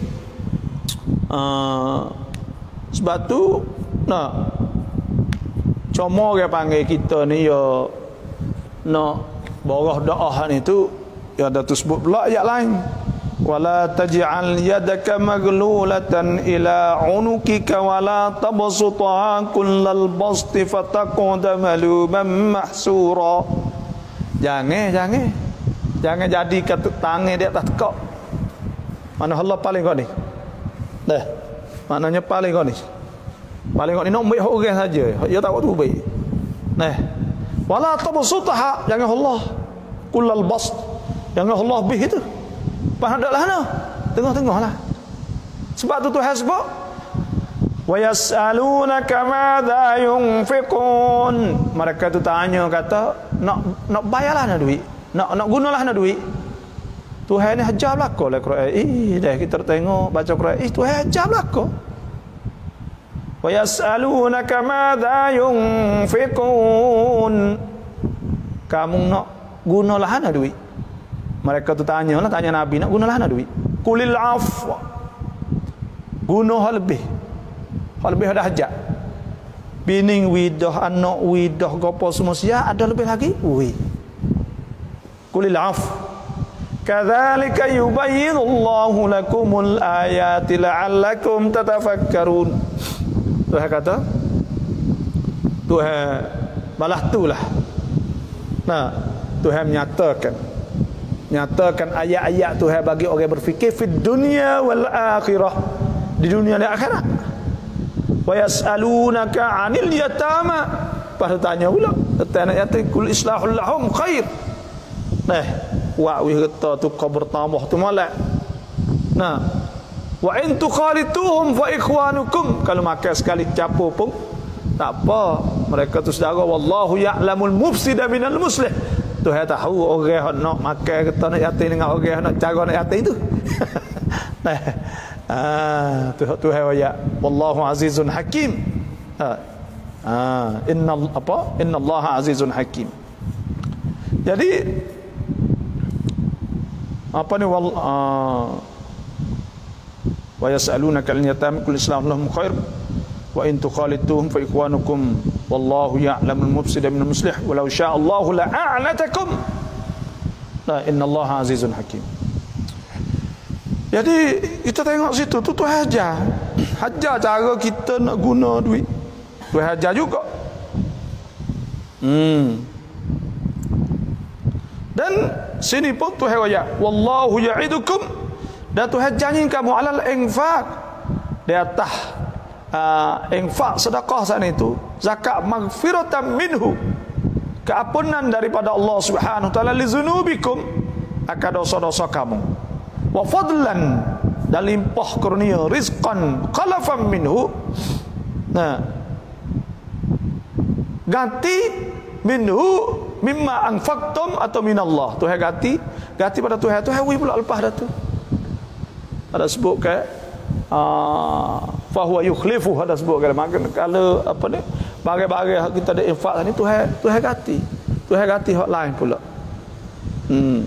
ah, sebab tu nah cuma dia panggil kita ni ya nak borah doa ni tu, ya ada tu sebut pula ayat lain. Wala taj'al yadaka maglulatan ila unukika wala tabsutha kullal basti fataqud maluman mahsura. Jangan, jangan. Jangan jadi kata tangan dia atas tekak. Mana Allah paling kau ni? Dah. Maknanya paling kau ni. Paling kau ni nak baik orang saja. Dia tak waktu baik. Nah. Wala tabsutha, jangan Allah kullal bast. Jangan Allah bih itu. Pahadaklah nah, tengah-tengah lah. Sebab tu Tuhan sebut, wa yas'alunaka madza yunfiqun. Mereka tu tanya, kata nak nak bayarlah nak duit, nak nak gunalah nak duit. Tuhan ni hajar belaka lah Quran. Eh dah kita tengok baca Quran, eh Tuhan hajar belaka. Wa yas'alunaka madza yunfiqun. Kamu nak gunalah nak duit. Mereka tu tanya lah, tanya Nabi, nak gunalah nak duit. Kulil afwa, guna hal lebih, hal lebih ada hajat. Bining widah, anak widah, gopo semua sia, ada lebih lagi. Ui. Kulil af. Kadzalika yubayyinullahu lakumul ayati la'allakum tatafakkarun. Tuhan kata, Tuhan balas tulah. Nah, Tuhan menyatakan nyatakan ayat-ayat Tuhan bagi orang berfikir fid dunya wal akhirah, di dunia dan akhirat. Wa yas'alunaka 'anil yatama, pada tanya pula tentang yatim, kul islahul lahum khair. Nah, wa wi kata tu kau bertambah tu malak. Nah, wa in tukhalituhum fa ikhwanukum, kalau makan sekali capur pun tak apa, mereka tu saudara. Wallahu ya'lamul mufsida minal muslih. Tuhan tahu orang nak makan kita nak yatim dengan orang nak cara nak yatim tu. Nah, ah, Tuhan Tuhan ya, wallahu azizun hakim. Ha. Ah, inna apa? Innallaha azizun hakim. Jadi apa ni wal ah, wa yas'alunaka al-yatam kul islam lahum khair wa in tukhalituhum fa ikhwanukum wallahu ya'lamul mufsida minal muslih walau syaa Allahu la'anatakum. La innallaha azizun hakim. Jadi kita tengok situ tu Tuhan ajar. Ajar cara kita nak guna duit. Tuhan ajar juga. Hmm. Dan sini pun Tuhan ayat wallahu ya'idukum, dan Tuhan janji kamu alal infaq, di atas uh, infak sedekah sana itu, zakat, maghfiratan minhu, keampunan daripada Allah Subhanahu wa taala, lizunubikum, akan dosa-dosa kamu, wa fadlan, dan limpah kurnia, rizqan khalafan minhu, nah ganti minhu mimma anfaqtum atau minallah. Tuhan ganti ganti pada Tuhan. Tuhan wi pula lepas dah tu ada sebut ke uh, fa huwa yukhlifu, ada sebut ke maka kalau apa ni bagai-bagai kita ada infak ni Tuhan Tuhan ganti Tuhan ganti hak lain pula. hmm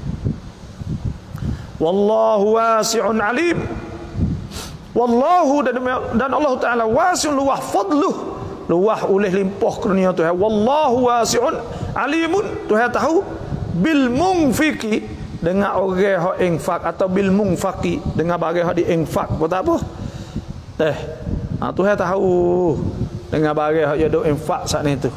wallahu wasi'un alim, wallahu, dan, dan Allah Ta'ala wasi'un, luah fadluh, luah oleh limpah kurnia Tuhan. Wallahu wasi'un alimun, Tuhan tahu bil munfiki, dengan orang hak infak, atau bil munfaqi, dengan bagai hak diinfak, buat apa eh ha, Tuhan tahu dengan bagai hak dia duk infak saat ni tu.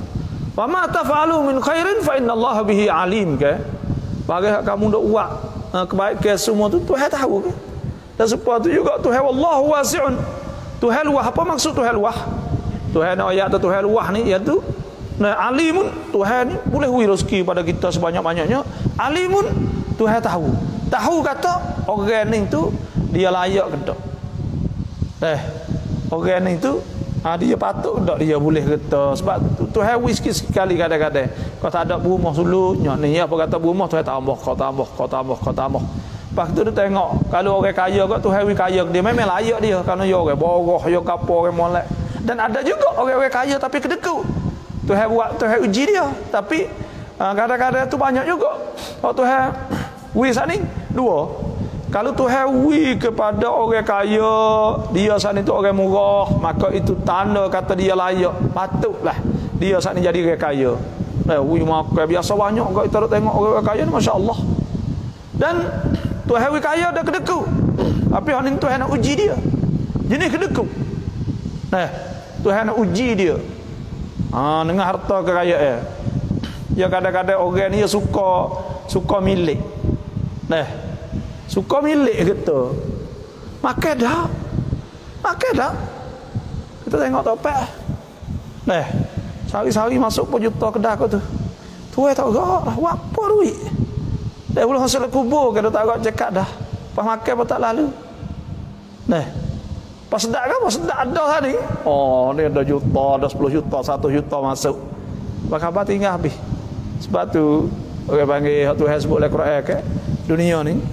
Wa ma taf'alu min khairin fa innallaha bihi alim ke. Bagi kamu dak buat uh, kebaikan semua tu Tuhan tahu ke. Dan supaya tu juga Tuhan wallahu wasi'un. Tuhan luah, apa maksud Tuhan luah? Tuhan ayat tu Tuhan luah ni iaitu nah, alimun, Tuhan ni boleh beri rezeki pada kita sebanyak-banyaknya. Alimun, Tuhan tahu. Tahu kata orang ni tu dia layak ke tak. Eh, orang ni tu ha, dia patut tak dia boleh kata. Sebab Tuhan wis sekali kadang-kadang kau tak ada berumah sulutnya ni apa kata berumah Tuhan tambah kau tambah kau tambah kau tambah. Lepas tu dia tengok kalau orang kaya kau Tuhan wis kaya dia memang layak dia kerana dia orang boroh dia kapur orang molek. Dan ada juga orang-orang kaya tapi kedeku. Tuhan buat Tuhan uji dia tapi uh, kadang-kadang tu banyak juga. Kalau Tuhan wis ni dua. Kalau Tuhan wi kepada orang kaya, dia saat itu orang murah, maka itu tanda kata dia layak, patutlah dia saat ini jadi orang kaya. Eh, wi makan biasa banyak kau kita tengok orang kaya ni masya-Allah. Dan Tuhan wi kaya dah kedeku. Tapi hari ni Tuhan nak uji dia. Jenis kedeku. Nah, Tuhan nak uji dia. Ah, dengan harta kekayaan. Ya kadang-kadang orang ni dia suka suka milik. Nah, suka milik gitu. Makan dah. Makan dah. Kita tengok topek. Nah, sehari-sehari masuk pun juta kedah kau tu. Tuai tak gerak dah. Apa duit? Dah belum masuk kubur kalau tak gerak cekak dah. Pas makan pun tak lalu. Nah, pas sedap kan? Pas sedap ada tadi. Oh, ni ada juta, ada sepuluh juta, satu juta masuk. Apa khabar tinggal habis. Sebab tu orang panggil Tuhan sebut dalam Quran ke dunia ni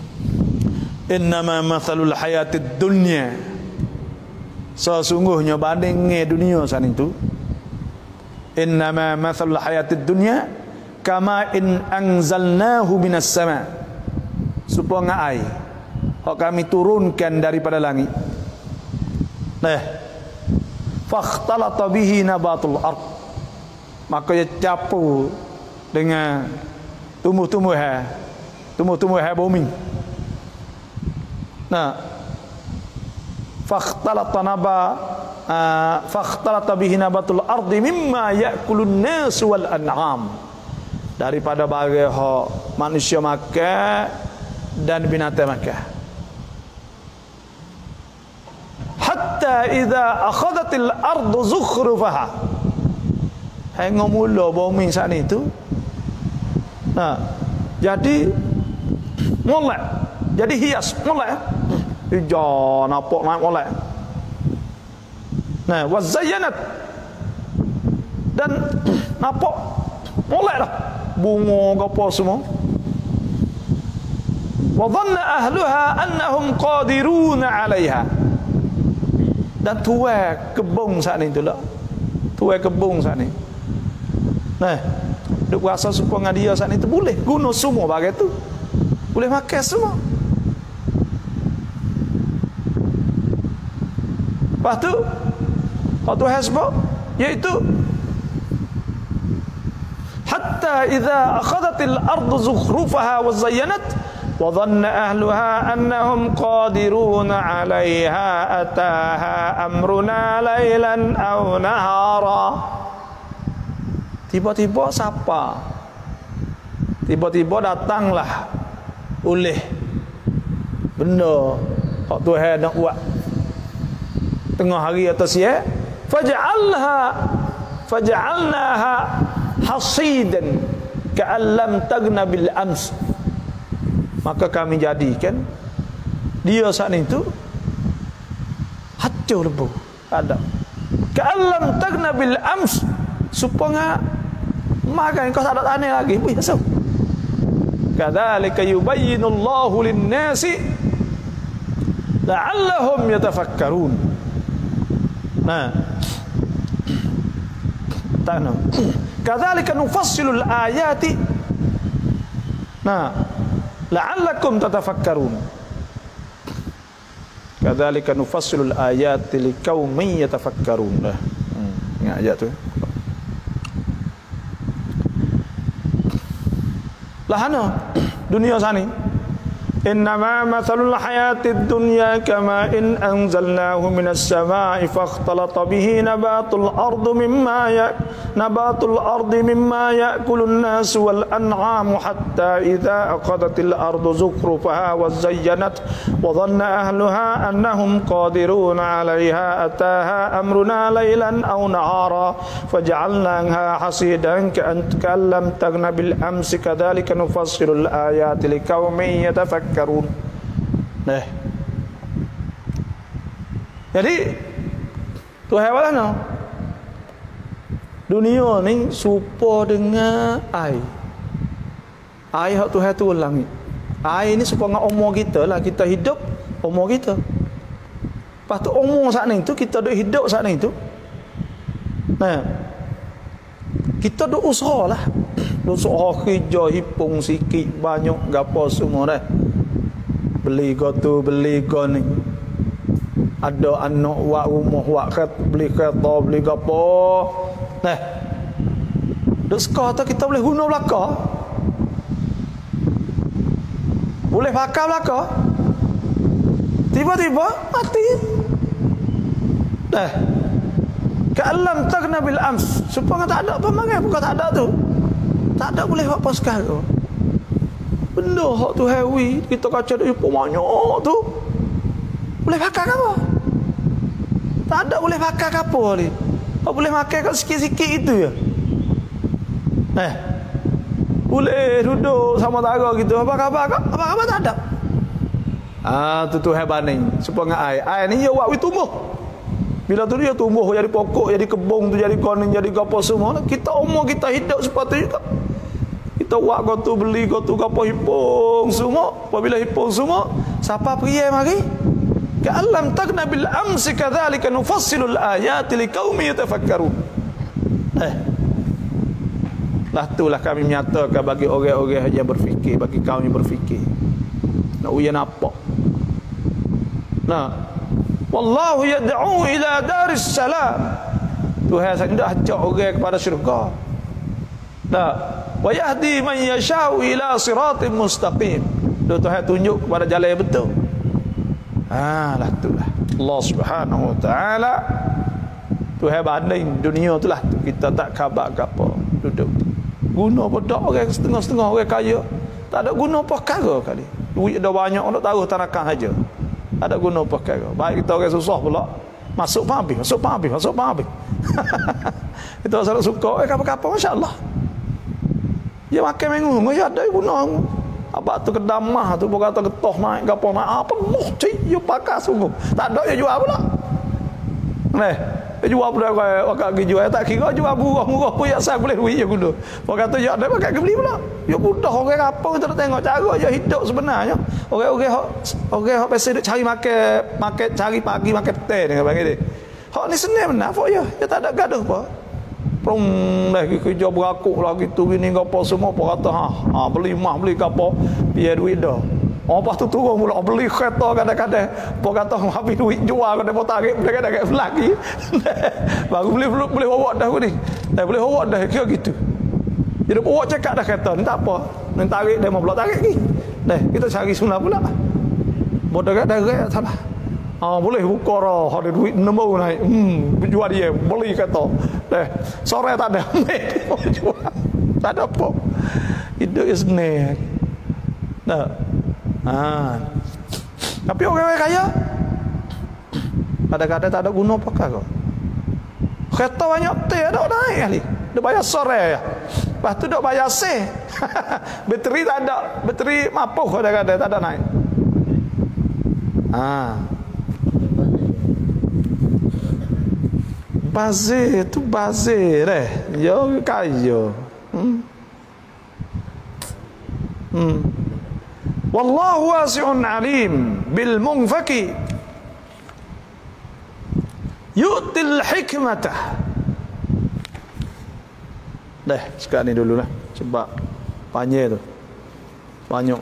innama mathalul hayatid dunya, sesungguhnya bandingnya dunia sana itu innama mathalul hayatid dunya kama in anzalnahu minas sama, supaya air hak kami turunkan daripada langit. Nah, fakhtalata bihi nabatul ard, maka ia campur dengan tumbuh-tumbuhan tumbuh-tumbuhan bumi. Nah, fakhtalata naba uh, fakhtalata bihi nabatul ardi mimma ya'kulun nas wal an'am, daripada barang hak manusia makan dan binatang makan. Hatta idza akhadatil ardu zukhrufaha, hingga mula bumi saat itu nah jadi molek, jadi hias molek, hijau nampak naik molek. Nah, wazayyanat, dan nampak molek dah bunga apa semua. Wa dhanna ahluha annahum qadiruna 'alaiha, dan tuai kebun saat ni tu lah, tuai kebun saat ni. Nah, duk rasa supaya dia saat ni tu boleh guna semua bagai tu, boleh makan semua. Lepas tu waktu hasbah iaitu hatta idza akhadatil ardu zukhrufaha wa zayyanat wa dhanna ahluha annahum qadiruna 'alaiha ataha amruna lailan aw nahara. Tiba-tiba siapa? Tiba-tiba datanglah oleh benda hak Tuhan nak buat tengah hari atau siang, faj'alha faj'alnaha hasidan ka'an lam tagna bil ams, maka kami jadikan dia saat itu hancur lebu ada ka'an lam tagna bil ams, supaya makan kau tak ada tanah lagi biasa. Kadzalika yubayyinullahu lin-nasi la'allahum yatafakkarun. Nah, tano kadzalika nufassilul ayati, nah la'allakum tatafakkarun. Kadzalika nufassilul ayati liqaumin yatafakkarun. Nah, hmm, ingat ayat tu. Lahana dunia sana Innama mathalul hayatid dunya kama in anzalnahu minas samaa'i fakhtalata bihi nabatul ardi mimma ya nabatul ardi mimma ya'kulun nasu wal an'amu hatta idza aqadatil ardu zukhrufaha wa zayyanat wa dhanna ahluha annahum qadiruna 'alayha ataha amruna laylan aw nahara faj'alnaha hasidan ka'an lam taghna bil amsi kadzalika nufassilul ayati liqaumin yatafakkarun. Karun. Nah. Jadi Tuhan wala no. Dunia ni serupa dengan air. Air hak Tuhan tu langit. Air ni serupa dengan umur kita lah, kita hidup umur kita. Lepas tu umur saat ni tu kita duk hidup saat ni tu. Nah. Kita duk usahalah. Duk usaha kerja hipung sikit banyak gapo semua dah. Beli gotu, beli go ni. Ada anak wak rumah, wak kereta, beli kereta, beli gapo. Nah. Duk sekarang kita boleh guna belaka. Boleh pakai belaka. Tiba-tiba mati. Nah. Ka'allam taghna bil ams. Supaya tak ada pemakai, bukan tak ada tu. Tak ada boleh buat apa sekarang. Benda hak tu heavy, kita kaca dia banyak tu. Boleh pakai apa? Tak ada boleh pakai apa ni. Oh, boleh pakai kat sikit-sikit itu ya. Eh. Boleh duduk sama tara gitu. Apa khabar? Apa khabar tak ada. Ah, tu tu hebat ni. Supaya air. Air ni dia buat we tumbuh. Bila tu dia tumbuh jadi pokok, jadi kebun tu jadi koning, jadi apa semua. Kita umur kita hidup seperti itu. Kita buat gotu beli gotu gapo hipung semua. Apabila hipung semua, siapa pergi mari? Ka'allam taghna bil amsi kadzalika nufassilul ayati liqaumin yatafakkarun. Eh. Lah itulah kami menyatakan bagi orang-orang yang berfikir, bagi kaum yang berfikir. Nak uya nampak. Nah, wallahu yad'u ila daris salam. Tuhan hendak ajak orang kepada syurga. Nah, wa yahdi man yasha'u ila siratin mustaqim. Dia Tuhan tunjuk kepada jalan yang betul. Ha, lah itulah Allah Subhanahu wa taala Tuhan banding dunia itulah tu. Kita tak khabar ke apa duduk. Guna pada orang setengah-setengah orang kaya. Tak ada guna apa perkara kali. Duit dah banyak nak taruh tanakan saja. Tak ada guna apa perkara. Baik kita orang susah pula. Masuk pun habis, masuk pun habis, masuk pun habis. Kita selalu suka eh apa-apa masya-Allah. Dia makan mengu, dia ada guna. Abang tu kedamah tu pun kata getah naik gapo naik apa moh cik you pakai sungguh. Tak ada dia jual pula. Neh, dia jual pula wakak pergi jual tak kira jual murah-murah pun ya saya boleh duit je guna. Orang kata ya ada pakai beli pula. Ya mudah orang apa kita nak tengok cara je hidup sebenarnya. Orang-orang hok orang hok biasa duk cari makan makan cari pagi makan petang dengan panggil dia. Hok ni senang benar apa ya. Dia tak ada gaduh apa. Prom dah kerja berakuk lagi tu gini gapo semua apa kata ha, ha beli mah beli gapo biar duit dah. Oh lepas tu turun pula beli kereta kadang-kadang apa kata habis duit jual kada mau tarik kadang-kadang lagi. Baru boleh boleh bawa dah ni. Dah boleh bawa dah kira gitu. Jadi bawa cekak dah kereta ni tak apa. Nan tarik dia mau pula tarik lagi. Dah kita cari sunat pula. Bodoh dah salah. Ah boleh buka dah ada duit nombor naik. Hmm jual dia beli kereta. Dah sore tak ada. Jual. Tak ada apa. Hidup is neck. Nah. Ha. Tapi orang kaya kadang-kadang tak ada guna pakai kau. Kereta banyak teh ada naik kali. Dia bayar sore ya. Lepas tu dok bayar seh. Bateri tak ada, bateri mapuh kadang-kadang tak ada naik. Ha. Bazir tu bazir eh. Yo kaya. Hmm. Hmm. Wallahu wasi'un alim bil munfaki yu'til hikmatah. Dah, sekarang ni dululah sebab panjang tu. Banyak.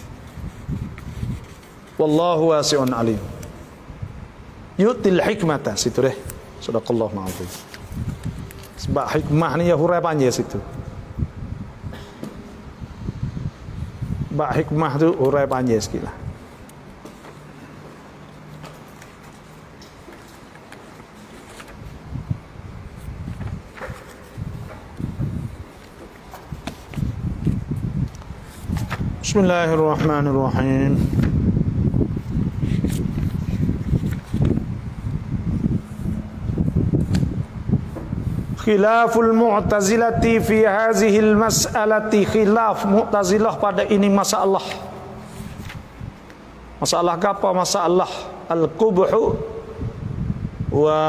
Wallahu wasi'un alim. Yu'til hikmatah situ deh. Sadaqallahu ma'azim. Sebab hikmah ni ya hurai panjang situ. bab hikmah tu urai panjang sikitlah. Bismillahirrahmanirrahim. Khilaful Mu'tazilati fi hazihil mas'alati, khilaf Mu'tazilah pada ini masalah. Masalah apa? Masalah al-qubhu wa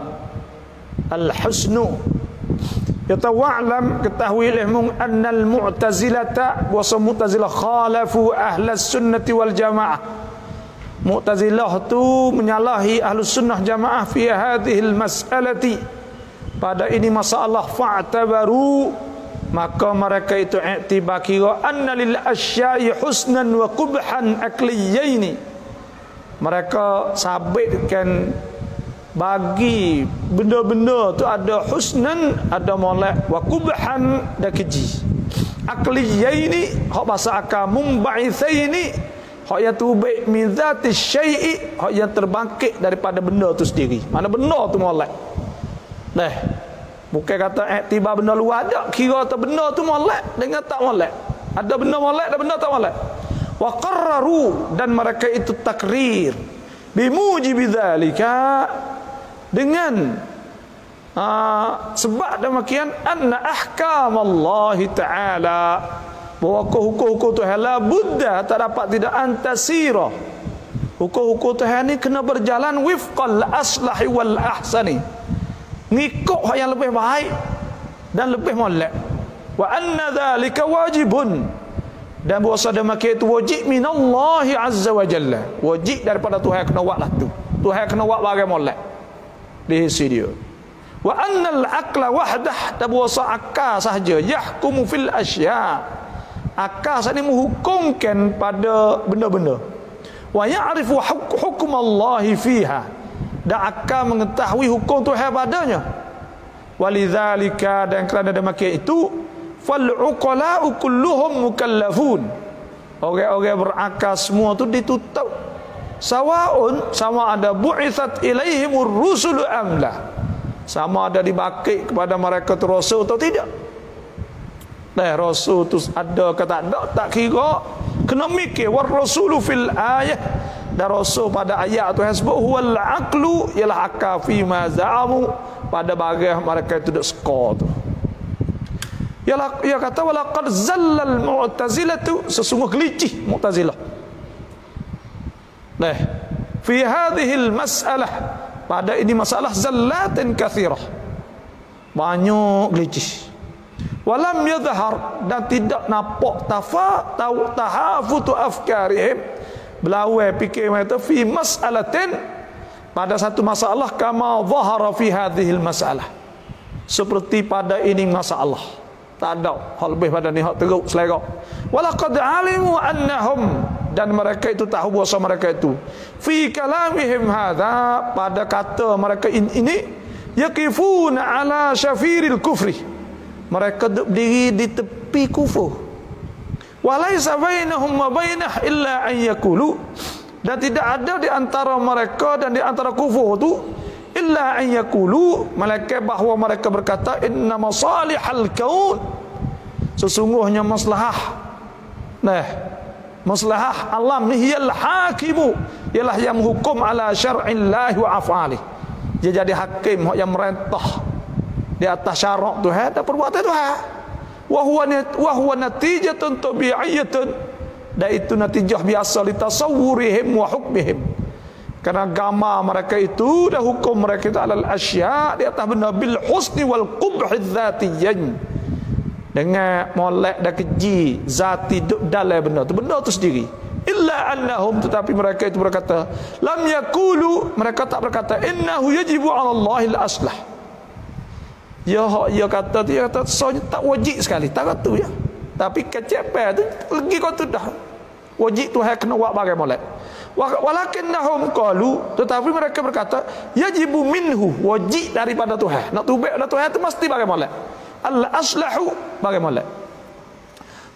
al-husnu. Yatawa'lam, ketahui ilmu annal Mu'tazilata wa Mu'tazilah khalafu ahlas sunnati wal jamaah. Mu'tazilah tu menyalahi ahlus sunnah jamaah fi hadhil mas'alati, pada ini masalah. Fa'tabaru, maka mereka itu i'tibar kira anna lil asya'i husnan wa qubhan akliyaini. Mereka sabitkan bagi benda-benda tu ada husnan, ada molek, wa qubhan, ada keji. Akliyaini hak bahasa akal, mumba'itsaini hak yang tubik min dzati syai'i, hak yang terbangkit daripada benda tu sendiri. Mana benda tu molek. Nah, bukan kata iktibar benda luar ada, kira tu benda tu molek dengan tak molek. Ada benda molek, ada benda tak molek. Wa qarraru, dan mereka itu takrir bimujibi dzalika, dengan uh, sebab demikian anna ahkam Allah Ta'ala, bahawa hukum-hukum Tuhan la budda, tak dapat tidak antasira, hukum-hukum Tuhan ni kena berjalan wifqal aslahi wal ahsani, ngikut hak yang lebih baik dan lebih molek. Wa anna dzalika wajibun, dan bahasa demikian itu wajib minallahi azza wa jalla, wajib daripada Tuhan kena buat lah tu. Tuhan kena buat bagai molek di sisi dia. Wa annal aqla wahdah, dan bahasa akal sahaja, yahkumu fil asya, akal saat ini menghukumkan pada benda-benda. Wa ya'rifu hukum Allah fiha, dan akal mengetahui hukum Tuhan padanya. Walidzalika, dan kerana demikian itu, fal uqala'u kulluhum mukallafun, orang-orang berakal semua tu ditutup. Sawaun, sama ada bu'itsat ilaihimur rusulu amla, sama ada dibakit kepada mereka tu rasul atau tidak. Nah, rasul tu ada ke tak ada, tak kira, kena mikir. War rasulu fil ayat, dan rasul pada ayat tu hasbuh huwal aqlu, ialah akal fi ma za'amu, pada bagai mereka itu dak skor tu. Ialah ia kata walaqad zallal mu'tazilatu, sesungguh gelicih Mu'tazilah. Nah, fi hadhil mas'alah, pada ini masalah zallatin kathirah, banyak gelicih. Walam yadhhar, dan tidak nampak tafa tahu tahafutu afkarihim, belawai fikir mereka fi mas'alatin, pada satu masalah, kama zahara fi hadhil mas'alah, seperti pada ini masalah. Tak ada hal lebih pada ni, hak teruk selera. Walaqad alimu annahum, dan mereka itu tahu bahasa mereka itu fi kalamihim hadza, pada kata mereka ini, yaqifuna ala syafiril kufri, mereka berdiri di tepi kufur. Walaysa bainahum wa bainah illa an yaqulu, dan tidak ada di antara mereka dan di antara kufur itu illa an yaqulu, malaikat bahawa mereka berkata inna masalihal kaun, sesungguhnya maslahah, nah maslahah alam ni hiyal hakimu, ialah yang menghukum ala syar'illahi wa af'alih, dia jadi hakim yang merentah di atas syarak Tuhan dan perbuatan Tuhan. Wa huwa wa huwa natijatun tabi'iyyatun, dan itu natijah biasa li tasawwurihim wa hukmihim, karena agama mereka itu dan hukum mereka itu alal asya, di atas benda, bil husni wal qubhi dzatiyyan, dengan molek dan keji zati dalam benda tu, benda tu sendiri. Illa annahum, tetapi mereka itu berkata, lam yaqulu, mereka tak berkata innahu yajibu 'ala Allahil aslah, ya ya kata tu, ya kata soalnya tak wajib sekali, tak kata ya, tapi kecepat tu lagi kau tu dah wajib tu hai kena buat bagai molek. Walakinnahum qalu, tetapi mereka berkata yajibu minhu, wajib daripada Tuhan, nak tubik pada Tuhan tu mesti bagai molek, al aslahu bagai molek.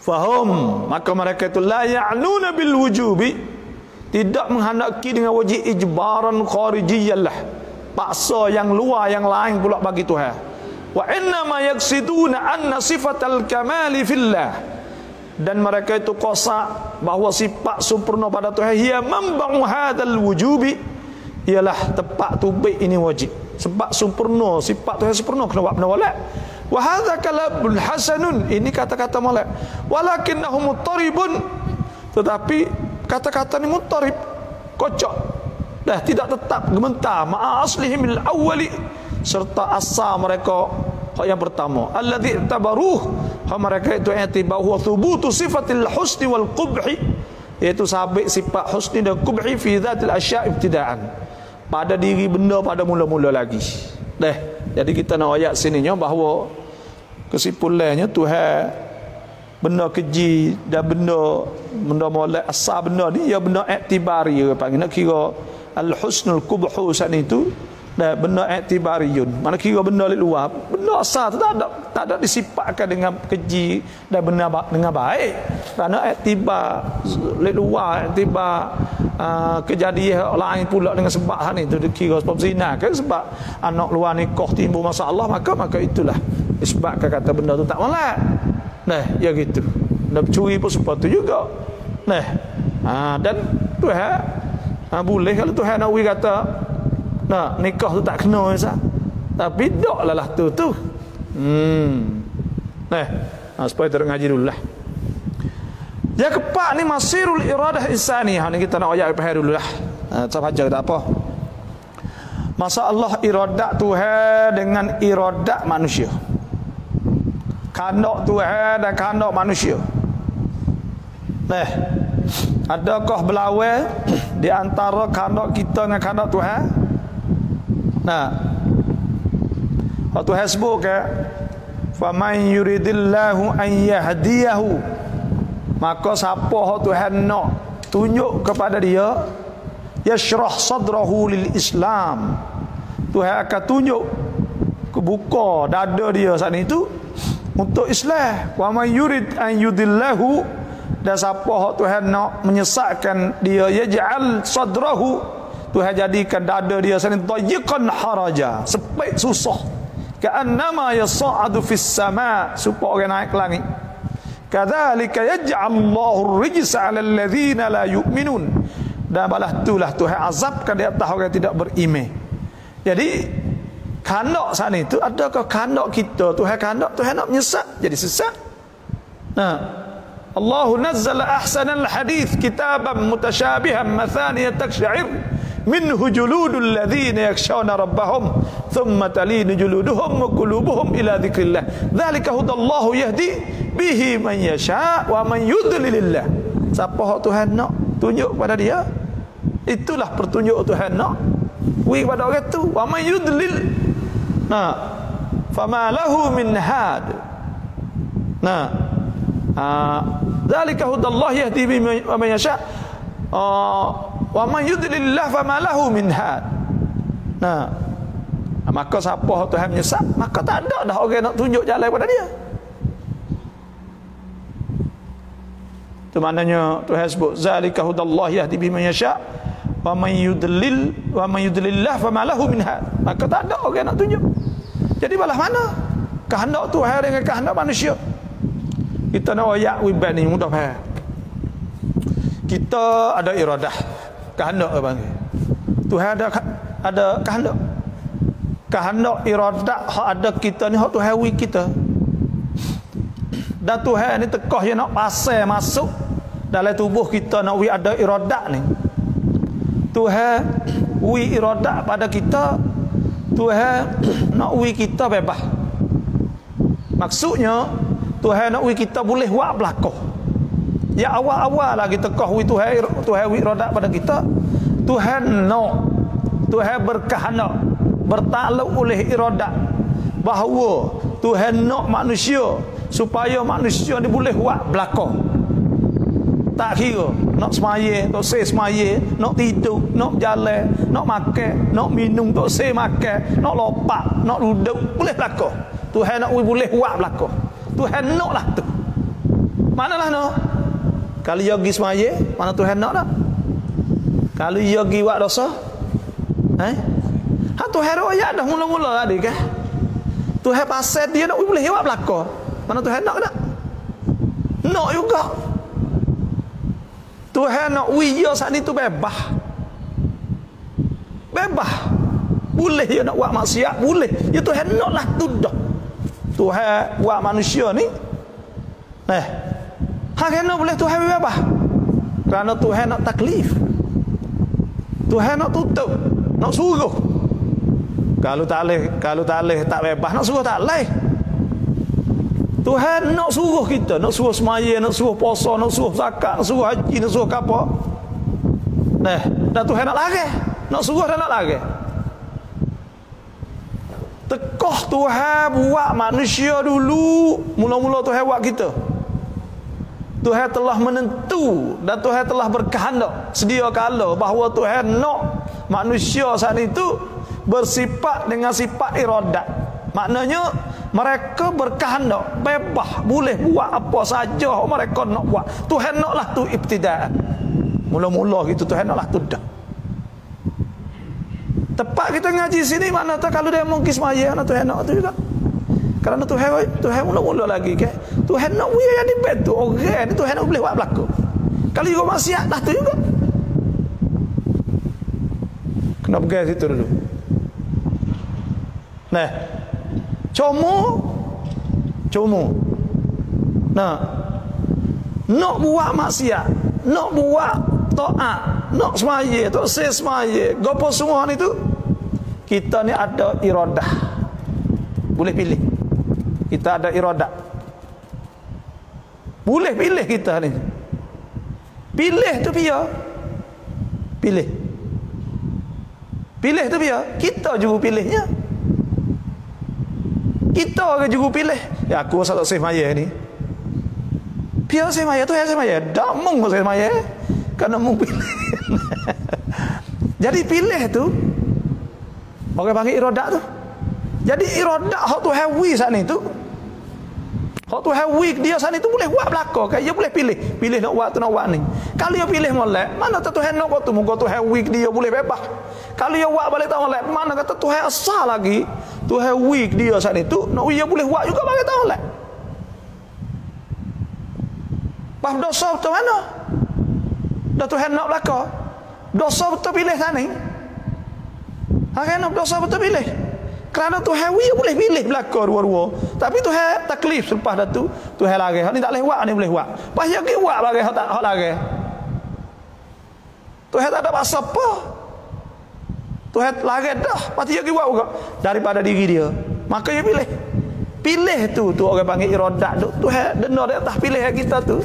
fahum, maka mereka itu la ya'nuna bil wujubi, tidak menghendaki dengan wajib ijbaran kharijiyyan lah, paksa yang luar yang lain pula bagi Tuhan. Wa inna ma yaqsiduna anna sifatal kamali fillah, dan mereka itu kosak bahawa sifat sempurna pada Tuhan ia membangun hadal wujubi, ialah tepat tu baik ini wajib, sebab sempurna sifat Tuhan sempurna kena buat benda walak. Wa hadza kalamul hasanun, ini kata-kata molek, walakinnahu muttaribun, tetapi kata-kata ni muttarib, kocok dah, tidak tetap gementar ma'a aslihim al awwali, serta asal mereka yang pertama, alladzi tabaruh, mereka itu i'tibar huwa thubutu sifatil husni wal qubhi, iaitu sabit sifat husni dan qubhi fi dzatil asya' ibtidaan, pada diri benda pada mula-mula lagi. Dah, jadi kita nak ayat sininya bahawa kesimpulannya Tuhan benda keji dan benda benda molek asal benda ni ya benda i'tibari, dia panggil nak kira al husnul qubhu sana itu dah benda i'tibariyun, mana kira benda di luar, benda asal tu tak ada tak ada disifatkan dengan keji dan benda dengan baik, kerana i'tibar di luar, i'tibar uh, kejadian lain pula dengan sebab hal ni tu dikira sebab zina kan, sebab anak luar nikah timbul masalah, maka maka itulah disebabkan kata benda tu tak molek. Nah, ya gitu. Nak curi pun sepatu juga. Nah, ha, dan Tuhan ha, boleh kalau Tuhan nak we kata nah nikah tu tak kena Ustaz, tapi dak lah tu tu. Hmm. Nah, ha, supaya terus ngaji dulu lah. Yang keempat ni masirul iradah insani. Ha, ni kita nak ayat faham dulu lah. Ha, tak baca tak apa. Masa Allah iradat Tuhan dengan iradat manusia. Kandak Tuhan dan kandak manusia. Nah, adakah berlawan di antara kandak kita dengan kandak Tuhan? Nah, kalau Tuhan sebut ke faman yuridillahu an yahdiyahu, maka siapa yang Tuhan nak tunjuk kepada dia, yashrah sadrahu lil Islam, Tuhan akan tunjuk kebuka dada dia saat itu untuk Islam. Wa man yurid an yudillahu, dan siapa yang Tuhan nak menyesatkan dia, yaj'al sadrahu, Tuhan jadikan dada dia saat itu dayiqan haraja, sempit susah, ka'annama yas'adu fis sama', supaya orang naik ke langit. Kadzalika yaj'alullahu ar-rijsa 'alal ladzina la yu'minun, dan balas itulah Tuhan azabkan di atas orang yang tidak beriman. Jadi kandak sana itu, adakah kandak kita Tuhan kandak Tuhan nak menyesat jadi sesat? Nah, Allahu nazzala ahsanal hadith kitaban mutasyabihan mathaniya taksya'ir minhu juludul ladzina yakshawna rabbahum thumma talinu juluduhum wa qulubuhum ila dzikrillah dzalika hudallahu yahdi bihi man yasha wa man yudlilillah. Siapa Tuhan nak tunjuk pada dia, itulah petunjuk Tuhan nak wi kepada orang tu. Wa man yudlil, nah, fama lahu min had. Nah, dzalika hudallahu yahdi bihi man yasha wa man yudlilillah fama lahu min had. Nah, maka siapa Tuhan menyesat, maka tak ada dah orang nak tunjuk jalan kepada dia. Itu maknanya Tuhan sebut zalika hudallahu yahdi bihi man yasha wa man yudlil wa man yudlilillah fama lahu min had. Maka tak ada orang nak tunjuk. Jadi balas mana kehendak Tuhan dengan kehendak manusia? Kita nak ayat wibat ni mudah faham. Kita ada iradah, kehendak apa panggil. Tuhan ada ada kehendak. Kehendak iradah hak ada kita ni hak Tuhan wi kita. Dan Tuhan ni tekah dia nak pasal masuk dalam tubuh kita, nak wi ada iradah ni. Tuhan wi iradah pada kita, Tuhan nak wi kita bebas. Maksudnya Tuhan nak wi kita boleh buat belakang. Ya awal-awal lagi tekah wi Tuhan, Tuhan wi iradah pada kita. Tuhan nak, Tuhan berkehendak, bertakluk oleh iradah bahawa Tuhan nak manusia supaya manusia ni boleh buat belakang. Tak kira nak semaya, tak say semaya, nak tidur, nak jalan, nak makan, nak minum, tak say makan, nak lopak, nak duduk, boleh belakang. Tuhan nak boleh buat belakang. Tuhan naklah tu. Manalah no. Kalau yogi semaya, mana Tuhan nak tak? Kalau yogi buat dosa, eh? Ha Tuhan royak dah mula-mula tadi kan? Tuhan pasal dia nak boleh buat belaka. Mana Tuhan nak tak? Nak juga. Tuhan nak wiya saat ni tu bebas. Bebas. Boleh dia nak buat maksiat, boleh. Ya Tuhan naklah tu dah. Tuhan buat manusia ni. Eh. Ha kena boleh Tuhan bebas. Kerana Tuhan nak taklif. Tuhan nak tutup, nak suruh. Kalau tak boleh, kalau tak boleh tak bebas, nak suruh tak boleh. Tuhan nak suruh kita, nak suruh semaya, nak suruh puasa, nak suruh zakat, nak suruh haji, nak suruh apa. Nah, dan Tuhan nak lari. Nak suruh dan nak lari. Tekoh Tuhan buat manusia dulu, mula-mula Tuhan buat kita. Tuhan telah menentu dan Tuhan telah berkehendak sedia kala bahawa Tuhan nak manusia saat itu bersifat dengan sifat iradat. Maknanya mereka berkehendak, bebas, boleh buat apa saja mereka nak buat. Tuhan naklah tu ibtidaan. Mula-mula gitu Tuhan naklah tu dah. Tepat kita ngaji sini mana tu kalau dia mungkin semaya nak Tuhan nak tu juga. Kerana Tuhan Tuhan mula-mula lagi ke. Tuhan nak buat yang dibet tu orang ni Tuhan nak boleh buat berlaku. Kalau juga maksiat dah tu juga. Kena pergi situ dulu. Nah. Cuma cuma nah. Nak buat maksiat, nak buat taat, nak semaya, tak say semaya, gapo semua ni tu kita ni ada iradah. Boleh pilih. Kita ada iradah. Boleh pilih kita ni. Pilih tu dia. Pilih. Pilih tu dia. Kita juga pilihnya. Kita ke juga pilih. Ya aku asal tak save maya ni. Pia save maya tu ya save maya. Dak mung save maya. Karena mung pilih. Jadi pilih tu orang panggil iradah tu. Jadi iradah hak tu hawi saat ni tu. Hak tu hawi dia saat ni tu boleh buat belaka kan. Dia boleh pilih. Pilih nak buat tu nak buat ni. Kalau dia pilih molek, mana tu Tuhan nak tu muka tu hawi dia boleh bebas. Kalau dia buat balik tak molek, mana kata Tuhan asal lagi. Tuhan weak dia saat itu, nak dia boleh buat juga bagi tahu lah. Bah dosa betul mana? Dah Tuhan nak belaka. Dosa betul pilih sana ni. Ha kan dosa betul pilih. Kerana Tuhan dia boleh pilih belaka dua-dua. Tapi Tuhan taklif selepas dah tu, Tuhan lari. Hak ni tak boleh buat, ni boleh buat. Pas dia pergi buat bagi hak tak hak lari. Tuhan tak ada pasal apa. Tuhan lari dah, pasti dia pergi buat juga daripada diri dia. Maka dia pilih. Pilih tu tu orang panggil iradat tu. Tuhan dena di atas pilih kita tu.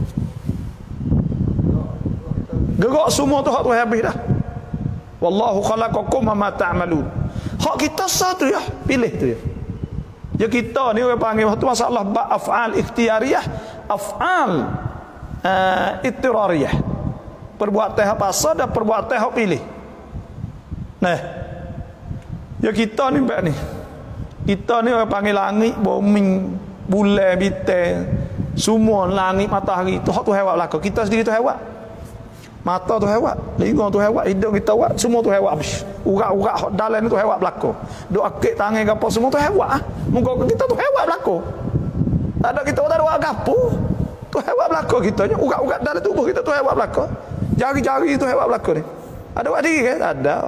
Gerak semua tu hak Tuhan habis dah. Wallahu khalaqakum wa ma ta'malun. Hak kita satu ya, pilih tu ya. Ya kita ni orang panggil tu masalah ba af'al ikhtiyariyah, af'al uh, ittirariyah. Perbuatan hak pasal dan perbuatan hak pilih. Nah. Ya kita ni baik ni. Kita ni orang panggil langit, bumi, bulan, bintang, semua langit, matahari tu hak tu hewan belaka. Kita sendiri tu hewan. Mata tu hewan, telinga tu hewan, hidung kita buat, semua tu hewan habis. Urat-urat hak dalam tu hewan belaka. Duk akik tangan ke apa semua tu hewan ah. Muka kita tu hewan belaka. Tak ada kita tak ada buat gapo. Tu hewan belaka kitanya, urat-urat dalam tubuh kita tu hewan belaka. Jari-jari tu hewan belaka ni. Ada buat diri ke? Tak ada.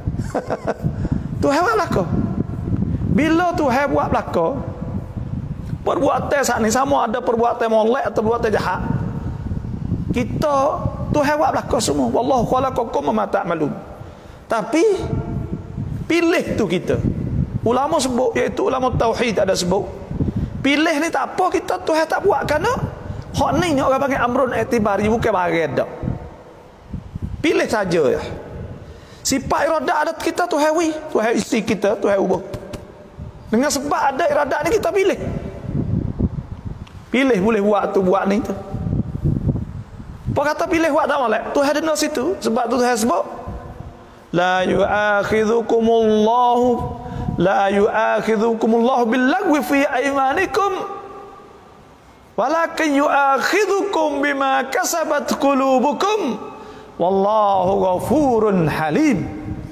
Tu hewan belaka. Bila tu hewan buat belaka, perbuatan saat ni sama ada perbuatan molek atau perbuatan jahat. Kita tu hewan belaka semua. Wallahu khalaqakum wa ma ta'malun. Tapi pilih tu kita. Ulama sebut, iaitu ulama tauhid ada sebut. Pilih ni tak apa, kita Tuhan tak buat kerana hak ni ni orang panggil amrun i'tibari, bukan barang dak. Pilih saja ya. Sifat iradat ada kita tu hawi, tu hawi isteri kita, tu hawi ubah. Dengan sebab ada iradat ni kita pilih. Pilih boleh buat tu buat ni tu. Apa kata pilih buat tak molek? Tuhan ada di situ. Sebab tu Tuhan sebut la yu'akhidhukumullahu la yu'akhidhukumullahu billagwi fi aymanikum. walakin yu'akhidhukum bima kasabat qulubukum wallahu ghafurun halim.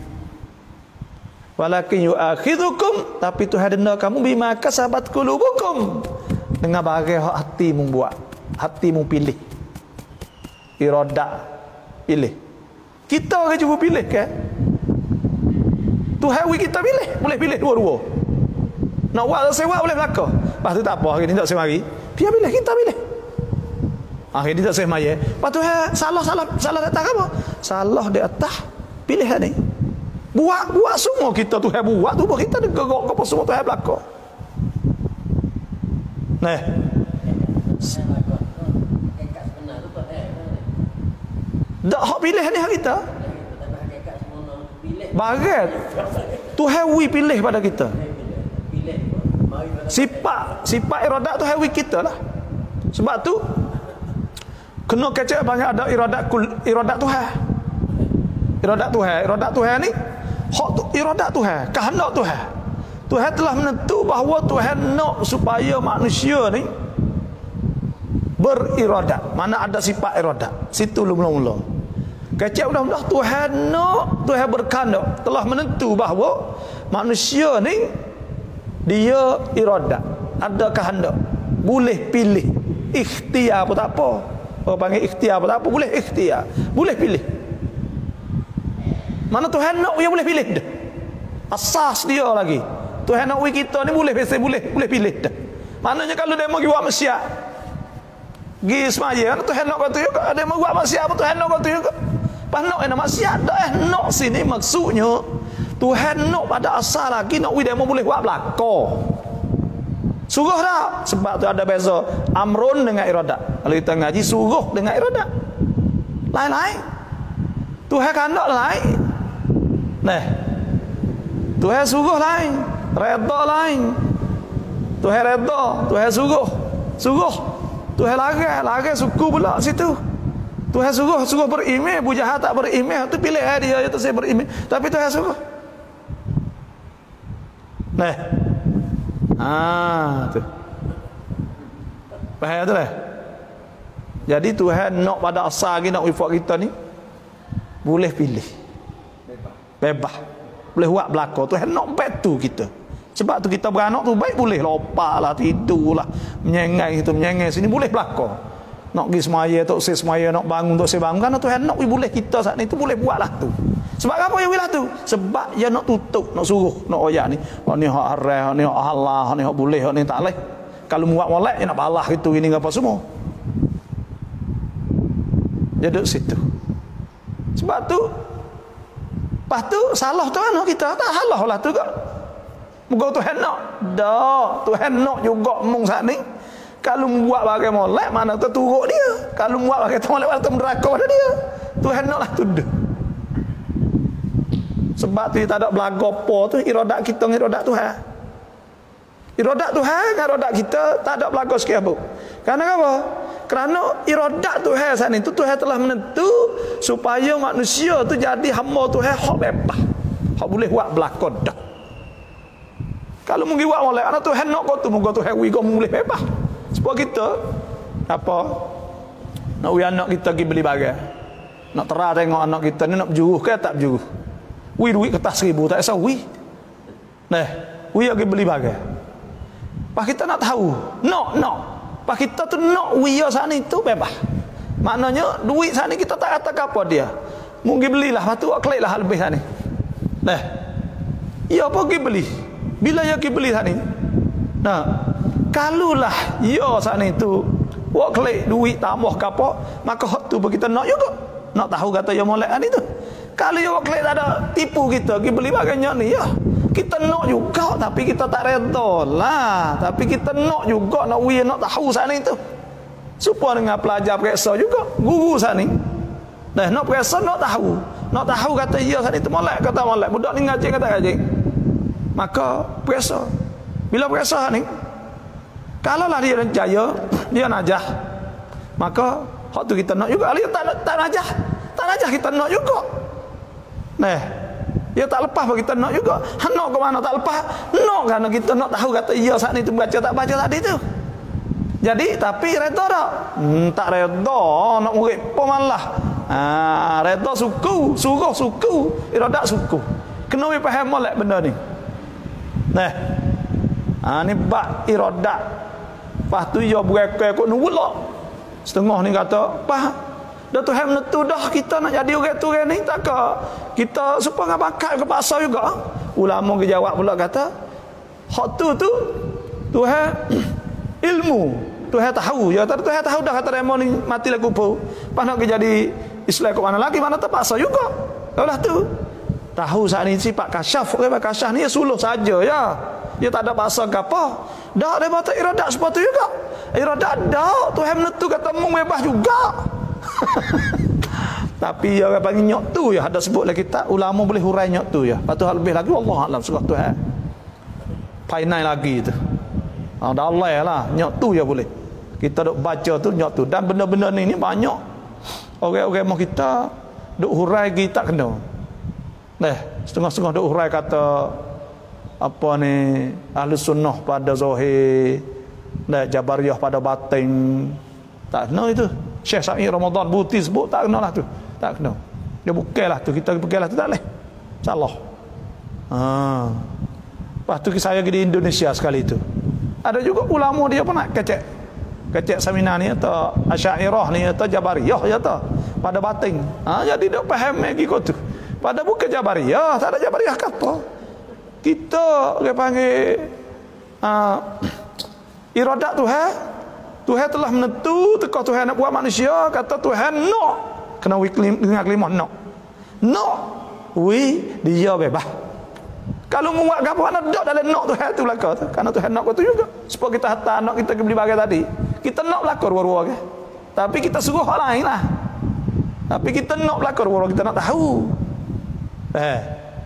Walakin yu'akhidhukum, tapi Tuhan denda kamu bima kasabat qulubukum, dengan bagai hatimu buat, hatimu pilih, iradah pilih. Kita orang cuba pilih kan? Tuhan we kita pilih, boleh pilih dua-dua. Nak buat sewa boleh belaka. Lepas tu tak apa, hari ni tak sewa lagi. Dia pilih, kita pilih. Hari ni tak sewa maya. Lepas tu salah salah salah datang apa? Salah di atas. Pilih ni. Buat buat semua kita Tuhan buat tu kita gerak apa semua Tuhan belaka. Nah. Dak hak pilih ni hak kita. Bagat. Tuhan we pilih pada kita. Sifat sifat iradat tu hawi kita lah. Sebab tu kena kecek banyak ada iradat iradat Tuhan. Iradat Tuhan, iradat Tuhan ni hak tu iradat Tuhan, kehendak Tuhan. Tuhan telah menentu bahawa Tuhan nak supaya manusia ni beriradat. Mana ada sifat iradat. Situ mula-mula. Kecek mudah-mudah Tuhan nak, Tuhan berkehendak, telah menentu bahawa manusia ni dia iradat, ada kehendak, boleh pilih, ikhtiar pun tak apa. Orang panggil ikhtiar pun tak apa, boleh ikhtiar, boleh pilih. Mana Tuhan nak dia boleh pilih dah. Asas dia lagi. Tuhan nak kita ni boleh biasa boleh, boleh pilih dah. Maknanya kalau dia mau buat maksiat, gi semaya, Tuhan nak kata juga, ada mau buat maksiat apa Tuhan nak kata juga. Pas nak nak maksiat dah eh nak sini maksudnya Tuhan nak pada asal lagi nak we demo boleh buat belaka. Suruh tak? Sebab tu ada beza amrun dengan iradat. Kalau kita ngaji suruh dengan iradat. Lain-lain. Tuhan kandak lain. Nah. Tuhan suruh lain, redha lain. Tuhan redha, Tuhan suruh. Suruh. Tuhan larang, larang suku pula situ. Tuhan suruh, suruh berimeh, Bu Jahat tak berimeh, tu pilih dia itu saya berimeh. Tapi Tuhan suruh. Nah. Ah, tu. Faham tu lah. Jadi Tuhan nak pada asal lagi nak wifak kita ni boleh pilih. Bebas. Bebas. Boleh buat belaka. Tuhan nak baik tu kita. Sebab tu kita beranak tu baik boleh lopaklah, tidurlah, menyengai itu, menyengai sini boleh belaka. Nak pergi semaya, tak usah semaya, nak bangun, tak usah bangun. Kerana Tuhan nak boleh kita saat ni tu boleh buatlah tu. Sebab apa yang boleh tu? Sebab dia nak tutup, nak suruh, nak oyak ni. Oh ni hak haram, ni hak halal, ni hak boleh, hak ni tak boleh. Kalau buat molek, dia nak balah gitu, ini apa semua. Dia duduk situ. Sebab tu, lepas tu salah tu mana kita? Tak salah lah tu kak. Moga Tuhan nak. Dah, Tuhan nak juga mung saat ni. Kalau buat bagai molek, mana tu turuk dia. Kalau buat bagai molek, mana tu neraka pada dia. Tuhan naklah tu dah. Sebab tu tak ada belaga apa tu, iradat kita dengan iradat Tuhan. Iradat Tuhan dengan iradat kita tak ada belaga sikit apa. Kerana apa? Kerana iradat Tuhan saat ni tu Tuhan telah menentu supaya manusia tu jadi hamba Tuhan hak bebas. Hak boleh buat belaka dah. Kalau mungkin buat molek, anak Tuhan nak kau tu, moga Tuhan wi kau boleh bebas. Sebab kita apa? Nak wi anak kita pergi beli barang. Nak terah tengok anak kita ni nak berjuruh ke tak berjuruh. Wi duit kertas seribu tak esah wi. Nah, wi pergi beli barang. Pas kita nak tahu, nak nak. Pas kita tu nak wi saat ni tu bebas. Maknanya duit saat ni kita tak kata apa dia. Mungkin belilah, lepas tu klik lah lebih saat ni. Nah, ia pergi beli. Bila ia pergi beli saat ni. Nah, kalulah ia saat ni tu wak klik duit tambah ke apa, maka hak tu kita nak juga. Nak tahu kata ia molek ni tu. Kalau ia wak klik tak ada tipu kita, pergi beli bagainya ni ya. Kita nak juga tapi kita tak reda lah. Tapi kita nak juga nak we nak tahu saat ni tu. Supaya dengan pelajar periksa juga, guru saat ni. Dah nak periksa nak tahu. Nak tahu kata ia saat ni tu molek kata molek. Budak ni ngaji kata ngaji. Maka periksa. Bila periksa ni, kalaulah dia jaya, dia najah, maka hak tu kita nak juga. Kalau dia tak, tak najah, tak najah kita nak juga. Nah, dia tak lepas bagi kita nak juga. Nak ke mana tak lepas? Nak kerana kita nak tahu kata ia saat ni tu baca tak baca tadi tu. Jadi tapi reda tak? Hmm, tak reda nak murid apa malah. Ha, reda suku, suruh suku, iradat suku. Kena we faham molek benda ni. Nah. Ha ni bab iradat. Pas tu yo berekek kok nulak. Setengah ni kata, "Pah, dah Tuhan menentu dah kita nak jadi orang tu orang ni tak ke? Kita supaya bakat ke pasal juga." Ulama ke jawab pula kata, "Hak tu tu Tuhan ilmu. Tuhan tahu. Ya tak Tuhan tahu dah kata remo ni mati lagu kubur. Pas nak jadi Islam ke mana lagi mana terpaksa juga. Yalah tu. Tahu saat ni sifat kasyaf, orang kasyaf ni suluh saja ya. Dia tak ada bahasa ke apa. Dak dia baca iradat sepatu juga. Iradat dak Tuhan menentu kata mung bebas juga. Tapi ya orang panggil nyok tu ya, ada sebut lagi kita ulama boleh hurai nyok tu ya. Patu lebih lagi Allah alam surah Tuhan. Painai lagi tu. Ada Allah lah, nyok tu ya boleh. Kita duk baca tu nyok tu dan benda-benda ni ni banyak. Orang-orang mau kita duk hurai kita tak kena. Nah, setengah-setengah duk hurai kata apa ni ahli sunnah pada zahir, nah jabariyah pada batin. Tak kena itu. Syekh Sa'id Ramadan Buti sebut tak kena lah tu. Tak kena. Dia bukanlah tu, kita bukanlah tu tak boleh. Salah. Ha. Lepas tu saya pergi di Indonesia sekali tu. Ada juga ulama dia pun nak kecek. Kecek seminar ni atau Asy'ariyah ni atau Jabariyah ya ta. Pada batin. Ha, jadi dia faham lagi kau tu. Pada bukan Jabariyah, tak ada Jabariyah ke apa. Kita dia panggil uh, iradat Tuhan. Tuhan telah menentu teka Tuhan nak buat manusia, kata Tuhan nak kena wiklim dengan kelimah nak. Nak wi dia bebas. Kalau mu buat gapo nak dak dalam nak Tuhan tu belaka tu. Karena Tuhan nak tu juga. Supaya kita hantar anak kita ke beli bagai tadi. Kita nak belaka dua-dua ke. Tapi kita suruh orang lain lah. Tapi kita nak belaka dua-dua, kita nak tahu. Eh.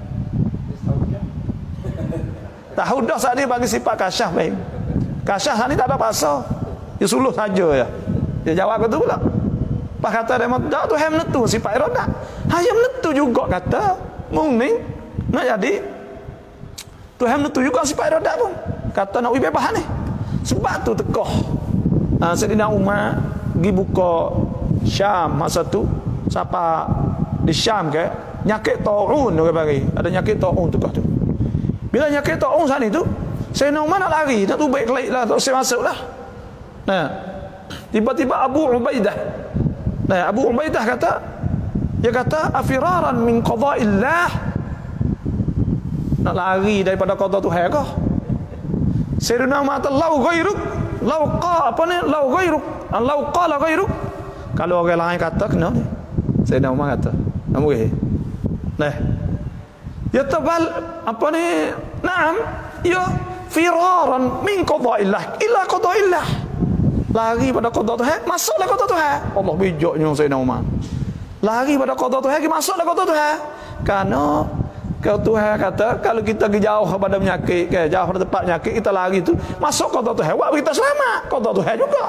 Tahu dah saat ni bagi sifat kasyaf baik. Kasyaf saat ni tak ada pasal. Dia suluh saja ya. Dia jawab betul pula. Pas kata dia tak tu hem menentu sifat iradah. Ha yang menentu juga kata mung ni nak jadi Tuhan menentu juga sifat iradah pun. Kata nak bebas ni. Sebab tu tekoh. Ha, Sayyidina Umar pergi buka Syam masa tu siapa di Syam ke nyakit taun orang bagi. Ada nyakit taun tekoh tu. Bila nyakit taun saat itu Sayyidina Umar nak lari, nak tubik kelai lah, tak saya masuk lah. Nah, tiba-tiba Abu Ubaidah. Nah, Abu Ubaidah kata, dia kata afiraran min qada'illah. Nak lari daripada qada Tuhan kah? Sayyidina Umar kata lau ghairuk, lau qa apa ni? Lau ghairuk, lau qala ghairuk. Kalau orang lain kata kena ni. Sayyidina Umar kata, nak boleh. Nah. Ya tabal apa ni? Naam, ya firaran min qada'illah ila qada'illah. Lari pada qada Tuhan, masuklah qada Tuhan. Allah bijaknya Sayyidina Umar. Lari pada qada Tuhan, masuklah qada Tuhan. Karena kalau Tuhan kata kalau kita pergi jauh pada penyakit, ke jauh pada tempat penyakit, kita lari tu masuk qada Tuhan, buat kita selamat. Qada Tuhan juga.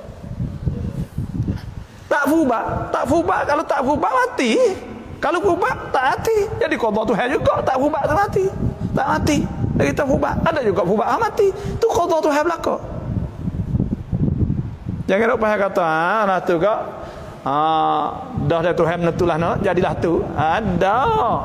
Tak fubat, tak fubat kalau tak fubat mati. Kalau fubat tak mati. Jadi qada Tuhan juga tak fubat tak mati. Tak mati. Jadi kita fubat, ada juga fubat ah, mati. Tu qada Tuhan belaka. Jangan lupa kata, ah, lah tu kak, ah, dah dah Tuhan menentulah nak, jadilah tu. Ada.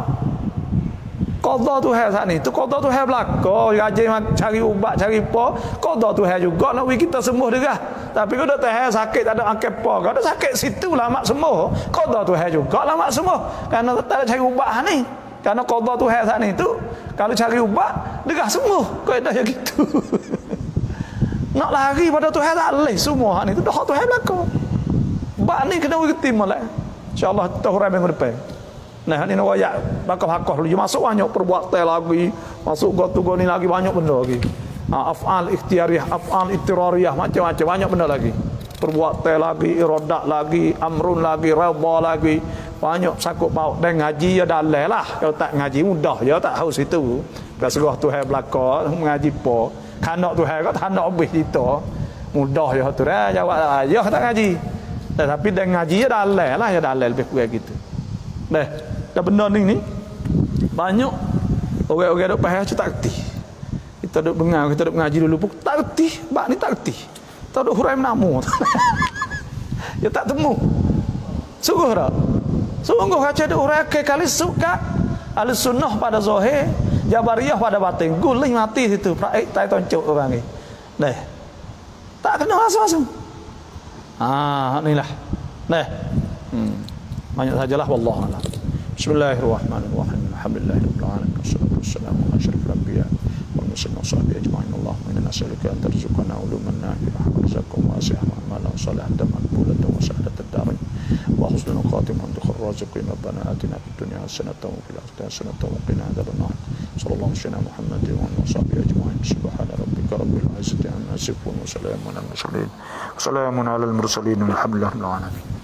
Qada Tuhan saat ni, tu qada Tuhan belaka. Rajin cari ubat, cari apa, qada Tuhan juga nak bagi kita sembuh dia. Tapi kalau dah Tuhan sakit, tak ada angkat apa, kalau ada sakit situ lah mak sembuh. Qada Tuhan juga lah mak sembuh. Karena tak ada cari ubat ni. Karena qada Tuhan saat ni tu, kalau cari ubat, dia sembuh. Kaedah yang gitu. Nak lari pada Tuhan tak boleh semua ni tu dah Tuhan belaka. Bab ni kena ngerti molek. Insya-Allah tahu ramai minggu depan. Nah ni nak royak bakal-bakal dulu masuk banyak perbuatan lagi, masuk gotu ni lagi banyak benda lagi. Ha, af'al ikhtiyariyah, af'al ittirariyah, macam-macam banyak benda lagi. Perbuatan lagi, iradat lagi, amrun lagi, redha lagi. Banyak sakut paut dan ngaji ya dalil lah. Kalau tak ngaji mudah je tak tahu situ. Kalau serah Tuhan belaka mengaji apa. Kanak Tuhan kau tak nak habis kita. Mudah je tu dah jawab aja tak ngaji. Tapi dan ngaji ya dalil lah, ya dalil lebih kurang gitu. Dah, dah benda ni ni banyak orang-orang duk faham tak reti. Kita duk dengar, kita duk mengaji dulu pun tak reti, bab ni tak reti. Tak ada hurai menamu. Ya tak temu. Sungguh tak? Sungguh kaca ada hurai ke kali suka. Ahli sunnah pada zahir, Jabariyah pada batin. Guling mati situ. Praik tai toncok orang ni. Dah. Tak kena langsung-langsung. Ah, inilah. Dah. Hmm. Banyak sajalah wallahu a'lam. Bismillahirrahmanirrahim. Alhamdulillahirabbil alamin. Wassalatu wassalamu ala asyrafil anbiya wal mursalin wa sahbihi ajma'in. Allahumma inna nas'aluka an tarzuqana uluman nafi'ah wa rizqan wasi'an wa amalan salihan maqbulatan wa sa'adatan darin wa husnul khatimah inda raziqin. Rabbana atina fid dunya hasanatan wa fil akhirati hasanatan wa qina adzabannar. Sallallahu alaihi wa Muhammadin wa alihi washabihi ajma'in. Subhana rabbika rabbil izzati amma yasifun wa salamun alal mursalin. Wassalamun alal mursalin walhamdulillahi rabbil alamin.